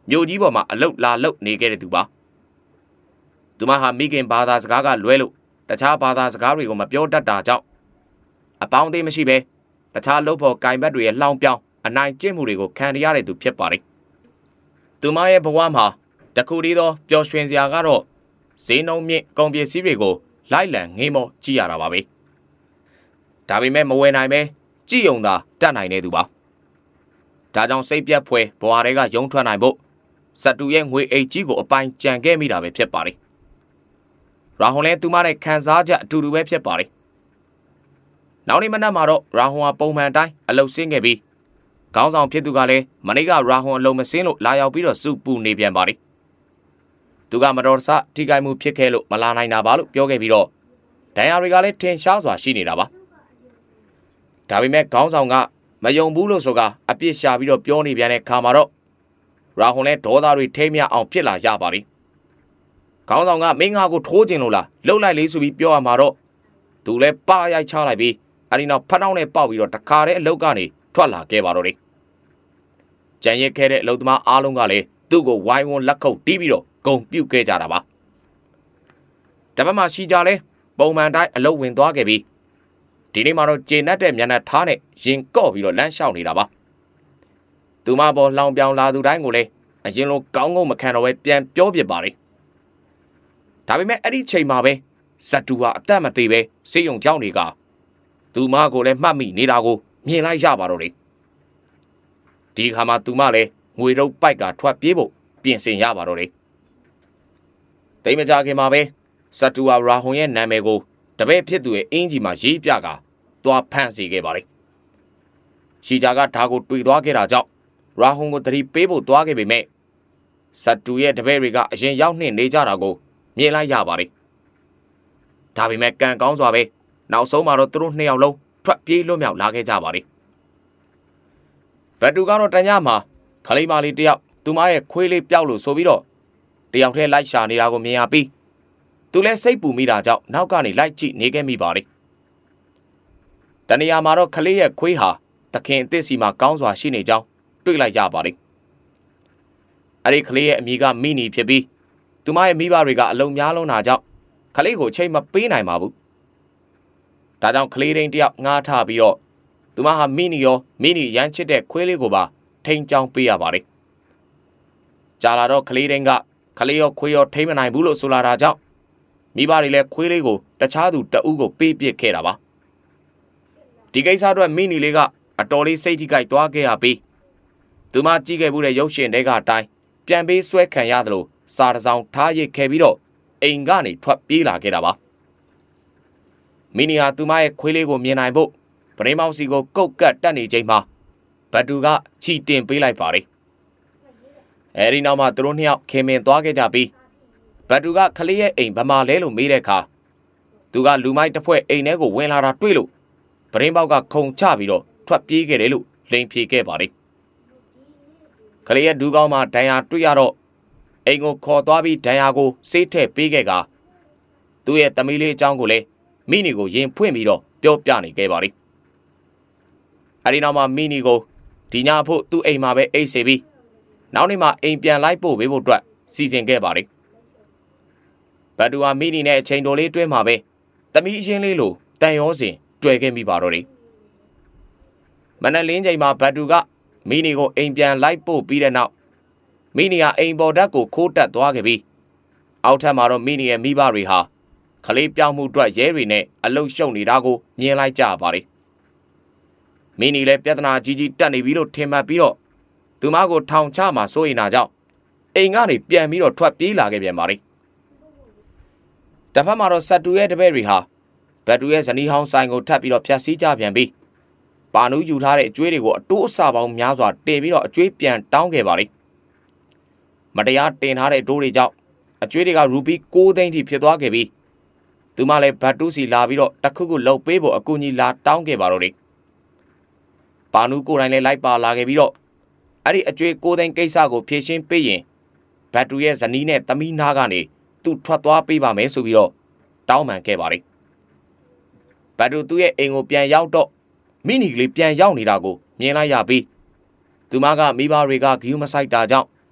မျိုးကြီးပေါ်မှာအလုတ်လာလုတ်နေခဲ့တဲ့သူပါသူမဟာမိခင်ဘာသာစကားကလွဲလို့တခြားဘာသာစကားတွေကိုမပြောတတ်တာကြောင့်အပေါင်းအသင်းမရှိပဲတခြားလုပ်ဖို့ကင်ဘတ်တွေရဲ့လှောင်ပြောင်းအနိုင်ကျင့်မှုတွေကိုခံရတဲ့သူဖြစ်ပါတယ်သူမရဲ့ဘဝမှာတခုတည်းသောပျော်ရွှင်စရာကတော့ဈေးနှုန်းမြင့်ကုန်ပစ္စည်းတွေကိုလိုက်လံငေးမောကြည့်ရတာပါပဲဒါပေမဲ့မဝယ်နိုင်ပဲကြည့်ုံသာတတ်နိုင်တဲ့သူပါဒါကြောင့်စိတ်ပြတ်ဖွယ်ဘဝတွေကယုံထွက်နိုင်ဖို့စတူရဲ့ငွေအိတ်ကြီးကိုအပိုင်ကြံခဲ့မိတာပဲဖြစ်ပါတယ်ရာဟွန်လည်းသူမနဲ့ခံစားချက်အတူတူပဲဖြစ်ပါတယ်နောက်နေ့မနက်မှာတော့ရာဟွန်ဟာပုံမှန်တိုင်းအလုပ်ဆင်းခဲ့ပြီးခေါင်းဆောင်ဖြစ်သူကလည်းမနေ့ကရာဟွန်အလုပ်မဆင်းလို့လာရောက်ပြီးတော့စုပူနေပြန်ပါတယ်သူကမတော်တဆထိခိုက်မှုဖြစ်ခဲ့လို့မလာနိုင်တာပါလို့ပြောခဲ့ပြီးတော့ဒဏ်ရာတွေကလည်းထင်ရှားစွာရှိနေတာပါဒါပေမဲ့ခေါင်းဆောင်ကမယုံဘူးလို့ဆိုကအပြစ်ရှာပြီးတော့ပြောနေပြန်တဲ့ခါမှာတော့ရာဟွန်လည်းဒေါသတွေထိမ့်မြအောင်ဖြစ်လာရပါတယ်ခေါင်းဆောင်ကမင်းငါကိုထိုးကျင်လို့လားလှုပ်လိုက်လေးဆိုပြီးပြောရမှာတော့သူလည်းပရိုက်ချလိုက်ပြီးအဲဒီနောက်ဖတ်နှောင်းနဲ့ပေါက်ပြီးတော့တခါတည်းအလုတ်ကနေထွက်လာခဲ့ပါတော့တယ်ကြံရစ်ခဲ့တဲ့အလုတ်သမားအားလုံးကလည်းသူ့ကိုဝိုင်းဝန်းလက်ခုပ်တီးပြီးတော့ဂုံပြုတ်ခဲ့ကြတာပါတပတ်မှရှိကြလဲပုံမှန်တိုင်းအလုတ်ဝင်သွားခဲ့ပြီးဒီနေ့မှာတော့ကျေနပ်တဲ့မျက်နှာထားနဲ့ရင်ကော့ပြီးတော့လမ်းလျှောက်နေတာပါသူမပေါ်လှောင်ပြောင်လာသူတိုင်းကိုလည်းအရင်လိုကောင်းကောင်းမခံတော့ပဲပြန်ပြောပြပါတယ်ဒါပေမဲ့အဲ့ဒီချိန်မှာပဲဇတူဟာအသက်မသေးပဲစေယုံကြောင်းတွေကသူမကိုလည်းမှတ်မိနေတာကိုမြင်လိုက်ရပါတော့တယ်ဒီခါမှာသူမလည်းငွေတော့ပိုက်ကထွက်ပြေးဖို့ပြင်ဆင်ရပါတော့တယ်တိတ်မကြခင်မှာပဲဇတူဟာရာဟွန်ရဲ့နာမည်ကိုတပည့်ဖြစ်သူရဲ့အင်ဂျီမှာရေးပြကသွားဖန့်စီခဲ့ပါတယ်ရှီဂျာကဒါကိုတွေ့သွားခဲ့တာကြောင့်ရာဟွန်ကိုတတိပေးဖို့သွားခဲ့ပေမဲ့ဇတူရဲ့တပည့်တွေကအရင်ရောက်နှင့်နေကြတာကိုမြင်လိုက်ရပါတယ်ဒါပေမဲ့ကံကောင်းစွာပဲနောက်ဆုံးမှာတော့သူတို့နှစ်ယောက်လုံးထွက်ပြေးလွတ်မြောက်လာခဲ့ကြပါတယ်ဘတ်တူကတော့တညမှာခလေးမလေးတယောက်သူမရဲ့ခွေးလေးပျောက်လို့ဆိုပြီးတော့တယောက်တည်းလိုက်ရှာနေတာကိုမြင်ရပြီးသူလည်းစိတ်ပူမိတာကြောင့်နောက်ကနေလိုက်ကြည့်နေခဲ့မိပါတယ်တနေရာမှာတော့ခလေးရဲ့ခွေးဟာသခင်အစ်စ်စီမှာကောင်းစွာရှိနေကြောင်းတွေ့လိုက်ရပါတယ်အဲ့ဒီခလေးရဲ့အမည်ကမီနီဖြစ်ပြီးသူမရဲ့မိဘတွေကအလုံများလုံးတာကြောင့်ခလေးကိုချိန်မပေးနိုင်ပါဘူးဒါကြောင့်ခလေးရင်းတယောက်ငှားထားပြီးတော့သူမဟာမီနီရမ်းချစ်တဲ့ခွေးလေးကိုပါထိန်ချောင်းပေးရပါတယ်ကြာလာတော့ခလေးရင်းကခလေးရောခွေးရောထိမနိုင်ဘူးလို့ဆိုလာတာကြောင့်မိဘတွေလည်းခွေးလေးကိုတခြားသူတအုပ်ကိုပေးပစ်ခဲ့တာပါဒီကိစ္စအတွက်မီနီလေးကအတော်လေးစိတ်ထိကြိုက်သွားခဲ့ရပြီးသူမကြည့်ခဲ့မှုတဲ့ရုပ်ရှင်တွေကအတိုင်းပြန်ပေးဆွဲခံရတယ်လို့စာတစောင်းထားရစ်ခဲ့ပြီးတော့အိမ်ကနေထွက်ပြေးလာခဲ့တာပါမီနီဟာသူမရဲ့ခွေးလေးကိုမြင်နိုင်ဖို့ပရင်းမောင်စီကိုကုတ်ကတ်တက်နေချိန်မှာဘတ်တူကချီတင်ပေးလိုက်ပါတယ်အဲဒီနောက်မှာသူတို့နှစ်ယောက်ခင်မင်သွားခဲ့ကြပြီးဘတ်တူကခလေးရဲ့အိမ်ဗမာလဲလို့မေးတဲ့အခါသူကလူမိုက်တစ်ဖွဲ့အိမ်ထဲကိုဝင်လာတာတွေ့လို့ပရင်းပေါက်ကခုန်ချပြီးတော့ထွက်ပြေးခဲ့တယ်လို့လိန်ဖြေခဲ့ပါတယ်ခလေးရဲ့ဒူးကောင်းမှာဒဏ်ရာတွေ့ရတော့အိမ်ကိုခေါ်သွားပြီးဒဏ်ရာကိုဆေးထည့်ပေးခဲ့ကသူ့ရဲ့သမီးလေးအကြောင်းကိုလည်းမိနီကိုရင်ဖွင့်ပြီးတော့ပြောပြနေခဲ့ပါတယ်အဲဒီနောက်မှာမိနီကိုဒီညဖို့သူ့အိမ်မှာပဲအိတ်စေပြီးနောက်နေ့မှာအိမ်ပြန်လိုက်ပို့ပေးဖို့အတွက်စီစဉ်ခဲ့ပါတယ်ဘတ်တူဟာမိနီနဲ့အချိန်တော်လေးတွဲမှာပဲသမီးအချင်းလေးလိုတန်ရောစဉ်တွေ့ခဲ့မိပါတော့တယ်မနက်လင်းချိန်မှာဘတ်တူကမိနီကိုအိမ်ပြန်လိုက်ပို့ပြီးတဲ့နောက်မိနီဟာအိမ်ပေါ်ဓာတ်ကိုခိုးတက်သွားခဲ့ပြီးအောက်ထပ်မှာတော့မိနီရဲ့မိဘတွေဟာခလေးပြောင်းမှုအတွက်ရဲတွေနဲ့အလုရှုံနေတာကိုမြင်လိုက်ကြပါတယ်မိနီလည်းပြဿနာကြီးကြီးတက်နေပြီလို့ထင်မှတ်ပြီးတော့သူမကိုထောင်ချမှာစိုးရိမ်တာကြောင့်အိမ်ကနေပြန်ပြီးတော့ထွက်ပြေးလာခဲ့ပြန်ပါတယ်တစ်ဖက်မှာတော့စတူရဲ့တပည့်တွေဟာဘတ်တူရဲ့ဇနီးဟောင်းဆိုင်ကိုထပ်ပြီးတော့ဖျက်ဆီးကြပြန်ပြီးပါနူးယူထားတဲ့အကျွေးတွေကိုအတိုးအဆပေါင်းများစွာတင်ပြီးတော့အကျွေးပြန်တောင်းခဲ့ပါတယ်မတရားတင်ထားတဲ့အတိုးတွေကြောင့်အကျွေးတွေကရူပီ6 သိန်းထိဖြစ်သွားခဲ့ပြီးသူမလည်းဘတ်တူးစီလာပြီးတော့တစ်ခုခုလှုပ်ပေးဖို့အကူအညီလာတောင်းခဲ့ပါတော့တယ်ပါနူးကိုယ်တိုင်လည်းလိုက်ပါလာခဲ့ပြီးတော့အဲ့ဒီအကျွေး6 သိန်းကိစ္စကိုဖြေရှင်းပေးရင်ဘတ်တူရဲ့ဇနီးနဲ့သမီးနားကနေသူထွက်သွားပေးပါမယ်ဆိုပြီးတော့တောင်းပန်ခဲ့ပါတယ်ဘတ်တူသူ့ရဲ့အိမ်ကိုပြန်ရောက်တော့မိနီကလေးပြန်ရောက်နေတာကိုမြင်လိုက်ရပြီးသူမကမိဘတွေကဂယူးမဆိုင်တာကြောင့်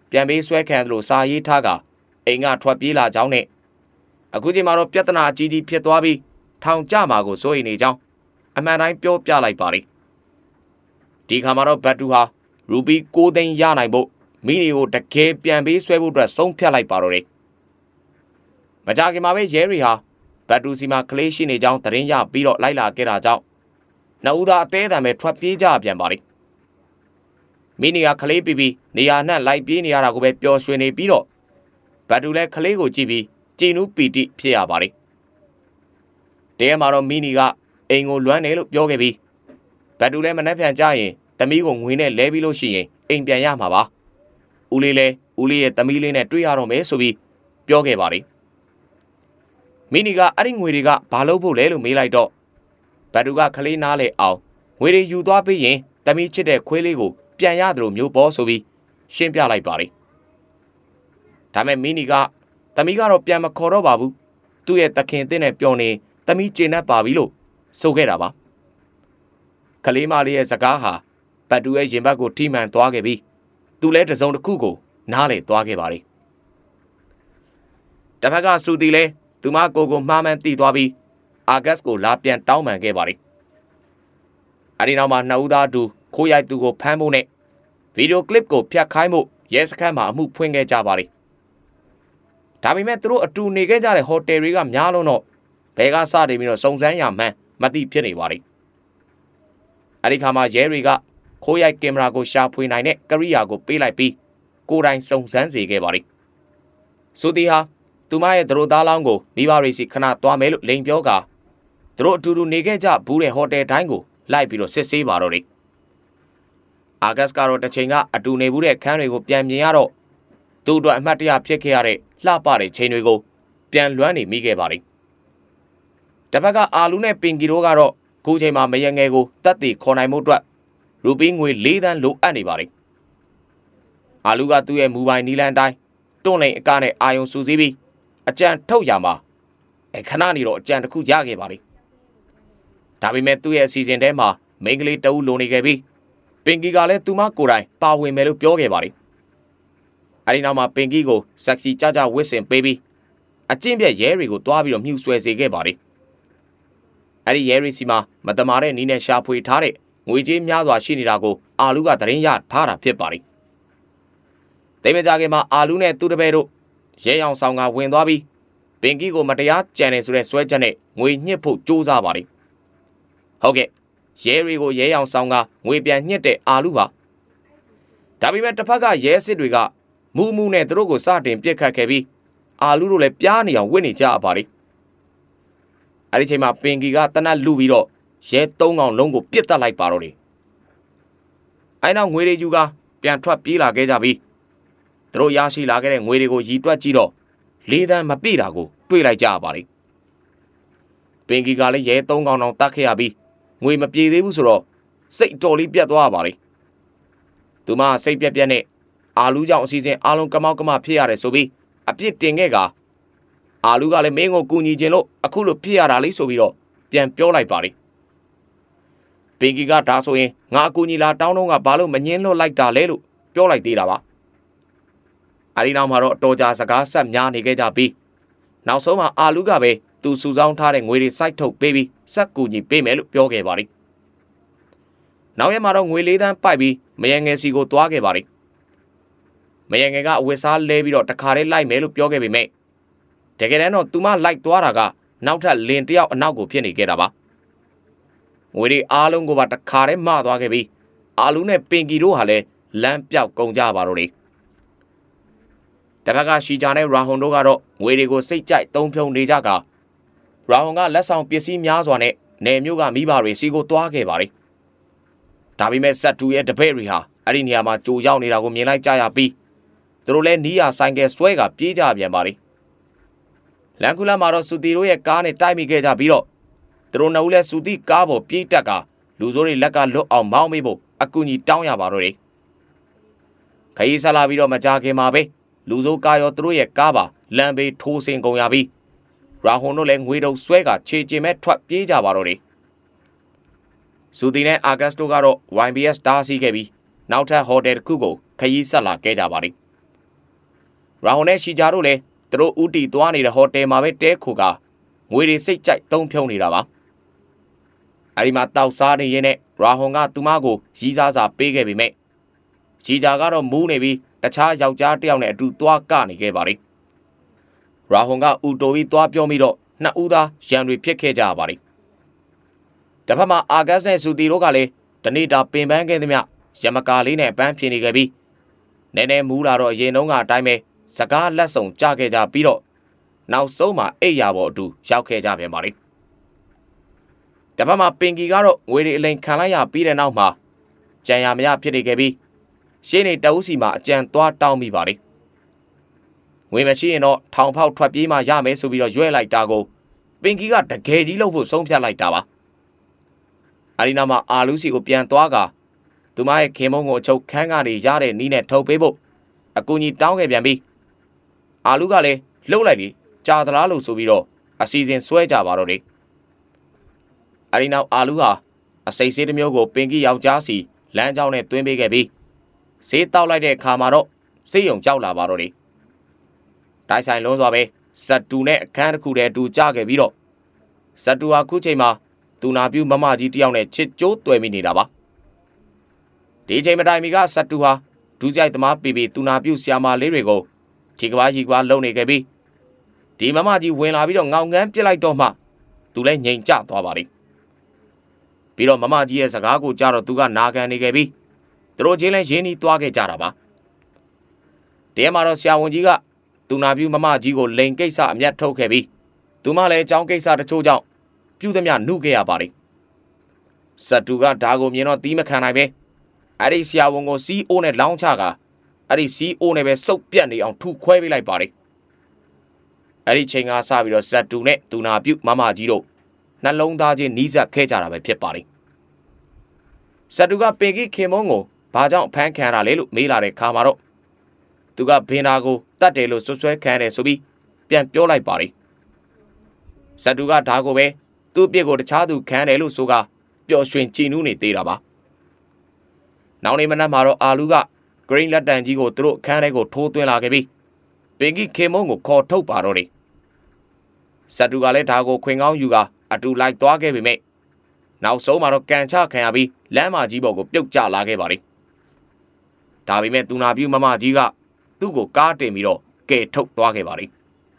ပြန်ပေးဆွဲခံသလိုစာရေးထားကအိမ်ကထွက်ပြေးလာကြောင်းနဲ့အခုချိန်မှာတော့ပြဿနာအကြီးကြီးဖြစ်သွားပြီးထောင်ကျမှာကိုစိုးရိမ်နေကြောင်းအမှန်တိုင်းပြောပြလိုက်ပါလေဒီခါမှာတော့ဘတ်တူဟာရူပီ6 သိန်းရနိုင်ဖို့မိနီကိုတကယ်ပြန်ပေးဆွဲဖို့အတွက်ဆုံးဖြတ်လိုက်ပါတော့တယ်မကြခင်မှာပဲရဲတွေဟာဘတ်တူစီမှာကလေးရှိနေကြောင်းသတင်းရပြီးတော့လိုက်လာခဲ့တာကြောင့်နှစ်ဦးသားအသေးအံပဲထွက်ပြေးကြပြန်ပါလေမိနီကကလေးပြီးနေရာနဲ့လိုက်ပြေးနေရတာကိုပဲပျော်ရွှင်နေပြီးတော့ဘတ်တူလည်းကလေးကိုကြည့်ပြီးကြည်နူးပီတိဖြစ်ရပါလေတကယ်မှာတော့မိနီကအိမ်ကိုလွမ်းတယ်လို့ပြောခဲ့ပြီးဘတ်တူလည်းမနှက်ဖြန်ကြရင်သမီးကိုငွေနဲ့လဲပြီးလို့ရှိရင်အိမ်ပြန်ရမှာပါဦးလေးလည်းဦးလေးရဲ့သမီးလေးနဲ့တွေ့ရတော့မယ်ဆိုပြီးပြောခဲ့ပါလေမိနီကအဲ့ဒီငွေတွေကဘာလို့ဖို့လဲလို့မေးလိုက်တော့ဘတ်တူကကလေးနားလေအောင်ငွေတွေယူသွားပြီးရင်သမီးချစ်တဲ့ခွေးလေးကိုပြန်ရတယ်လို့မျိုးပေါ်ဆိုပြီးရှင်းပြလိုက်ပါလေဒါမဲ့မိနီကသမီးကတော့ပြန်မခေါ်တော့ပါဘူးသူ့ရဲ့တခင်တဲ့နဲ့ပြောနေသမီးကျေနပ်ပါပြီလို့ဆိုခဲ့တာပါကလေးမလေးရဲ့စကားဟာဘတ်တူရဲ့ရင်ဘတ်ကိုထိမှန်သွားခဲ့ပြီးသူလည်းတစုံတစ်ခုကိုနားလေသွားခဲ့ပါလေတစ်ဖက်ကစူတီလဲသူမကိုမှားမှန်းသိသွားပြီးအာဂတ်ကိုလာပြန်တောင်းပန်ခဲ့ပါလေအဲဒီနောက်မှာနှစ်ဦးသားတူခိုးရိုက်သူကိုဖမ်းဖို့နဲ့ဗီဒီယိုကလစ်ကိုဖျက်ခိုင်းဖို့ရဲစခန်းမှာအမှုဖွင့်ခဲ့ကြပါလေဒါပေမဲ့သူတို့အတူနေခဲ့ကြတဲ့ဟိုတယ်တွေကများလုံးတော့ဘဲကစတင်ပြီးတော့စုံစမ်းရမှန်းမသိဖြစ်နေပါလေအဲဒီခါမှာရဲတွေကခိုးရိုက်ကင်မရာကိုရှာဖွေနိုင်တဲ့ကရိယာကိုပေးလိုက်ပြီးကိုယ်တိုင်စုံစမ်းစေခဲ့ပါလေစူတီဟာသူမရဲ့သူတို့သားလောင်းကိုမိဘတွေစီခဏသွားမယ်လို့လိန်ပြောကသူတို့အတူတူနေခဲ့ကြဘူးတဲ့ဟိုတယ်တိုင်းကိုလိုက်ပြီးတော့စစ်ဆေးပါတော့တယ်အာဂတ်ကတော့တစ်ချိန်ကအတူနေဘူးတဲ့ခန်းတွေကိုပြန်မြင်ရတော့သူ့အတွက်အမှတ်တရဖြစ်ခဲ့ရတဲ့လှပတဲ့ချိန်တွေကိုပြန်လွမ်းနေမိခဲ့ပါလေတစ်ဖက်ကအာလူနဲ့ပင်ကီတို့ကတော့ခုချိန်မှာမယငယ်ကိုတတ်တည်ခေါ်နိုင်မှုအတွက်ရူပီငွေ4 သန်းလိုအပ်နေပါလေအာလူကသူ့ရဲ့မူပိုင်နီလန်တိုင်းတွန့်လိန်အကနဲ့အာယုံစူးစီးပြီးအကြံထုတ်ရမှာခဏနေတော့အကြံတစ်ခုရခဲ့ပါလေဒါပေမဲ့သူ့ရဲ့အစီအစဉ်ထဲမှာမိန်းကလေးတအုပ်လိုနေခဲ့ပြီးပင်ကီကလည်းသူမကိုယ်တိုင်ပါဝင်မယ်လို့ပြောခဲ့ပါလေအဲဒီနောက်မှာပင်ကီကိုဆက်စီကြဝစ်စင်ပေးပြီးအကျင့်ပြက်ရဲတွေကိုတွားပြီးတော့မြှူဆွဲစေခဲ့ပါလေအဲ့ဒီရဲတွေစီမှာမတမာတဲ့နီးနဲ့ရှာဖွေထားတဲ့ငွေကြေးများစွာရှိနေတာကိုအာလူကသတင်းရထားတာဖြစ်ပါလေတိတ်မကြခင်မှာအာလူနဲ့သူ့တပည့်တို့ရဲရောင်ဆောင်ကဝင်သွားပြီးပင်ကီကိုမတရားကြံနေဆိုတဲ့ဆွဲချက်နဲ့ငွေညှစ်ဖို့ကြိုးစားပါလေဟုတ်ကဲ့ရဲတွေကိုရဲရောင်ဆောင်ကငွေပြန်ညှစ်တဲ့အာလူပါဒါပေမဲ့တစ်ဖက်ကရဲစစ်တွေကမူနဲ့သူတို့ကိုစတင်ပြစ်ခတ်ခဲ့ပြီးအာလူတို့လည်းပြားနေအောင်ဝစ်နေကြပါလေအဲ့ဒီချိန်မှာပင်ကီကတနတ်လူပြီးတော့ရဲ3 កောင်လုံးကိုပြစ်တက်လိုက်ပါတော့တယ်အဲ့နောက်ငွေတွေယူကပြန်ထွက်ပြေးလာခဲ့ကြပြီးသူတို့ရရှိလာခဲ့တဲ့ငွေတွေကိုရည်တွက်ကြည့်တော့4 သန်းမပြည့်တာကိုတွေ့လိုက်ကြပါလေပင်ကီကလည်းရဲ3 កောင်တောင်တတ်ခဲ့ရပြီးငွေမပြေသေးဘူးဆိုတော့စိတ်တော်လေးပြတ်သွားပါလေသူမစိတ်ပြက်နဲ့အာလူကြောင့်အစီအစဉ်အားလုံးကမောက်ကမဖြစ်ရတယ်ဆိုပြီးအပြစ်တင်ခဲ့ကအာလူကလည်းမင်းကိုကူညီခြင်းလို့အခုလိုဖြစ်ရတာလေးဆိုပြီးတော့ပြန်ပြောလိုက်ပါလေပင်ကီကဒါဆိုရင်ငါအကူညီလာတောင်းတော့ကဘာလို့မငင်းလွတ်လိုက်တာလဲလို့ပြောလိုက်သေးတာပါအဲဒီနောက်မှာတော့တော်ကြာစကားဆက်များနေခဲ့ကြပြီးနောက်ဆုံးမှာအာလူကပဲသူစုဆောင်းထားတဲ့ငွေတွေစိုက်ထုတ်ပေးပြီးဆက်ကူညီပေးမယ်လို့ပြောခဲ့ပါလေနောက်ရက်မှာတော့ငွေ4 သန်းပိုက်ပြီးမယငယ်စီကိုသွားခဲ့ပါလေမယငယ်ကအဝတ်စားလဲပြီးတော့တခါတည်းလိုက်မယ်လို့ပြောခဲ့ပေမဲ့တကယ်တမ်းတော့သူမလိုက်သွားတာကနောက်ထပ်လင်တယောက်အနောက်ကိုဖြစ်နေခဲ့တာပါငွေတွေအားလုံးကိုပါတခါတည်းမသွားခဲ့ပြီးအာလူနဲ့ပင်ကီတို့ဟာလည်းလမ်းပြောက်ကုန်ကြပါတော့တယ်တစ်ဖက်ကရှီဂျာနဲ့ရာဟွန်တို့ကတော့ငွေတွေကိုစိတ်ကြိုက်သုံးဖြုံနေကြကရာဟွန်ကလက်ဆောင်ပစ္စည်းများစွာနဲ့နယ်မြို့ကမိဘတွေစီကိုသွားခဲ့ပါလေဒါပေမဲ့ဆက်တူရဲ့တပည့်တွေဟာအဲ့ဒီနေရာမှာကြိုရောက်နေတာကိုမြင်လိုက်ကြရပြီးသူတို့လည်းနီးရဆိုင်ကယ်ဆွဲကပြေးကြပြန်ပါလေလန်ကူလာမှာတော့စူတီတို့ရဲ့ကားနဲ့တိုက်မိခဲ့ကြပြီးတော့သူတို့နှစ်ဦးလည်းစူတီကားပေါ်ပြေးတက်ကလူစိုးတွေလက်ကလွတ်အောင်မောင်းမိဖို့အကူအညီတောင်းရပါတော့တယ်ခရီးဆက်လာပြီးတော့မကြခင်မှာပဲလူစိုးကားရောသူတို့ရဲ့ကားပါလမ်းဘေးထိုးစင်ကုန်ရပြီးရာဟွန်တို့လည်းငွေတုံဆွဲကခြေကျင်မဲ့ထွက်ပြေးကြပါတော့တယ်စူတီနဲ့အာဂတ်တို့ကတော့ YBS တားဆီးခဲ့ပြီးနောက်ထပ်ဟိုတယ်တစ်ခုကိုခရီးဆက်လာခဲ့ကြပါလိမ့်ရာဟွန်နဲ့ရှီဂျာတို့လည်းသူတို့ဥတီသွားနေတဲ့ဟိုတယ်မှာပဲတဲခိုကငွေတွေစိတ်ကြိုက်သုံးဖြုံနေတာပါအဲဒီမှာတောက်စားနေရင်နဲ့ရာဟွန်ကသူမကိုရီးစားစာပေးခဲ့ပေမဲ့ရှီဂျာကတော့မူးနေပြီးတခြားယောက်ျားတစ်ယောက်နဲ့အတူသွားကနေခဲ့ပါတယ်ရာဟွန်ကဥတိုပြီးသွားပြောပြီးတော့နှစ်ဦးသားရန်တွေဖြစ်ခဲ့ကြပါတယ်တစ်ဖက်မှာအာဂတ်နဲ့ဆူတီတို့ကလည်းတနေ့တာပင်ပန်းခဲ့သမျှရမကာလေးနဲ့ပန်းဖြစ်နေခဲ့ပြီးနည်းနည်းမူးလာတော့အရင်တုန်းကအတိုင်းပဲစကားလက်ဆောင်ကြခဲ့ကြပြီးတော့နောက်ဆုံးမှာအိပ်ရာပေါ်အတူရောက်ခဲ့ကြပြန်ပါလေတစ်ဖက်မှာပင်ကီကတော့ငွေတွေအလိန်ခံလိုက်ရပြီးတဲ့နောက်မှာကြံရမရဖြစ်နေခဲ့ပြီးရှင်းနေတအုပ်စီမှာအကြံသွားတောင်းမိပါလေငွေမရှိရင်တော့ထောင်ဖောက်ထွက်ပြေးမှရမယ်ဆိုပြီးတော့ရွဲ့လိုက်တာကိုပင်ကီကတကယ်ကြီးလို့ဖို့ဆုံးဖြတ်လိုက်တာပါအဲဒီနောက်မှာအာလူစီကိုပြန်သွားကသူမရဲ့ခင်မုံကိုအချုပ်ခန်းကနေရတဲ့နီးနဲ့ထုတ်ပေးဖို့အကူကြီးတောင်းခဲ့ပြန်ပြီးအာလူကလည်းလှုပ်လိုက်ပြီးကြာသလားလို့ဆိုပြီးတော့အစီအစဉ်ဆွဲကြပါတော့တယ်အဲဒီနောက်အာလူဟာအစိတ်ဆေးတစ်မျိုးကိုပင်ကီယောက်ျားစီလမ်းကြောင်းနဲ့တွင်းပေးခဲ့ပြီးဆေးတောက်လိုက်တဲ့အခါမှာတော့စိတ်ယုံကြောက်လာပါတော့တယ်တိုက်ဆိုင်လုံးစွာပဲဇက်တူနဲ့အခန်းတစ်ခုတည်းအတူကြခဲ့ပြီးတော့ဇက်တူဟာခုချိန်မှာသူနာပြုမမကြီးတယောက်နဲ့ချစ်ကြိုးတွေ့မိနေတာပါဒီချိန်မတိုင်မီကဇက်တူဟာဒူးကြိုက်သမားပီပီသူနာပြုဆရာမလေးတွေကိုဒီကဘာရီကဘာလုံနေခဲ့ပြီးဒီမမကြီးဝင်လာပြီးတော့ငောင်ငန်းပြစ်လိုက်တော့မှသူလည်းငြိမ်ကျသွားပါလိမ့်ပြီးတော့မမကြီးရဲ့စကားကိုကြားတော့သူကနာခံနေခဲ့ပြီးသူတို့ချင်းလည်းရင်းနှီးသွားခဲ့ကြတာပါတဲမှာတော့ဆရာဝန်ကြီးကသူနာပြုမမကြီးကိုလိန်ကိစ္စအမျက်ထုတ်ခဲ့ပြီးသူမလည်းအကြောင်းကိစ္စတချို့ကြောင့်ပြုသမျှနှုတ်ခဲ့ရပါလိမ့်ဇက်တူကဒါကိုမြင်တော့တီးမခံနိုင်ပဲအဲ့ဒီဆရာဝန်ကိုစီအိုးနဲ့လောင်းချကအဲ့ဒီစီအိုးနဲ့ပဲစုပ်ပြတ်နေအောင်ထုခွဲပေးလိုက်ပါလိမ့်အဲ့ဒီချိန်ကစပြီးတော့ဇက်တူနဲ့သူနာပြုမမကြီးတို့နှလုံးသားချင်းနီးစပ်ခဲ့ကြတာပဲဖြစ်ပါလိမ့်ဇက်တူကပင်ကီခင်မုံကိုဘာကြောင့်ဖမ်းခံရလဲလို့မေးလာတဲ့ခါမှာတော့သူကဘင်နာကိုတတ်တယ်လို့ဆွဆွဲခံတယ်ဆိုပြီးပြန်ပြောလိုက်ပါလိမ့်ဇက်တူကဒါကိုပဲသူ့အပြစ်ကိုတခြားသူခံတယ်လို့ဆိုကပျော်ရွှင်ကြည်နူးနေသေးတာပါနောက်နေ့မနက်မှာတော့အာလူကဂရင်းလက်တန်ကြီးကိုသူတို့အခန်းထဲကိုထိုးသွင်းလာခဲ့ပြီးပင်ကီခင်မုံကိုခေါ်ထုတ်ပါတော့တယ်ဇက်တူကလည်းဒါကိုခွင်ကောင်းယူကအတူလိုက်သွားခဲ့ပေမဲ့နောက်ဆုံးမှာတော့ကန်ချခံရပြီးလမ်းမကြီးပေါ်ကိုပြုတ်ကျလာခဲ့ပါလိမ့်ဒါပေမဲ့သူနာပြုမမကြီးကသူ့ကိုကားတင်ပြီးတော့ကဲထုတ်သွားခဲ့ပါလိမ့်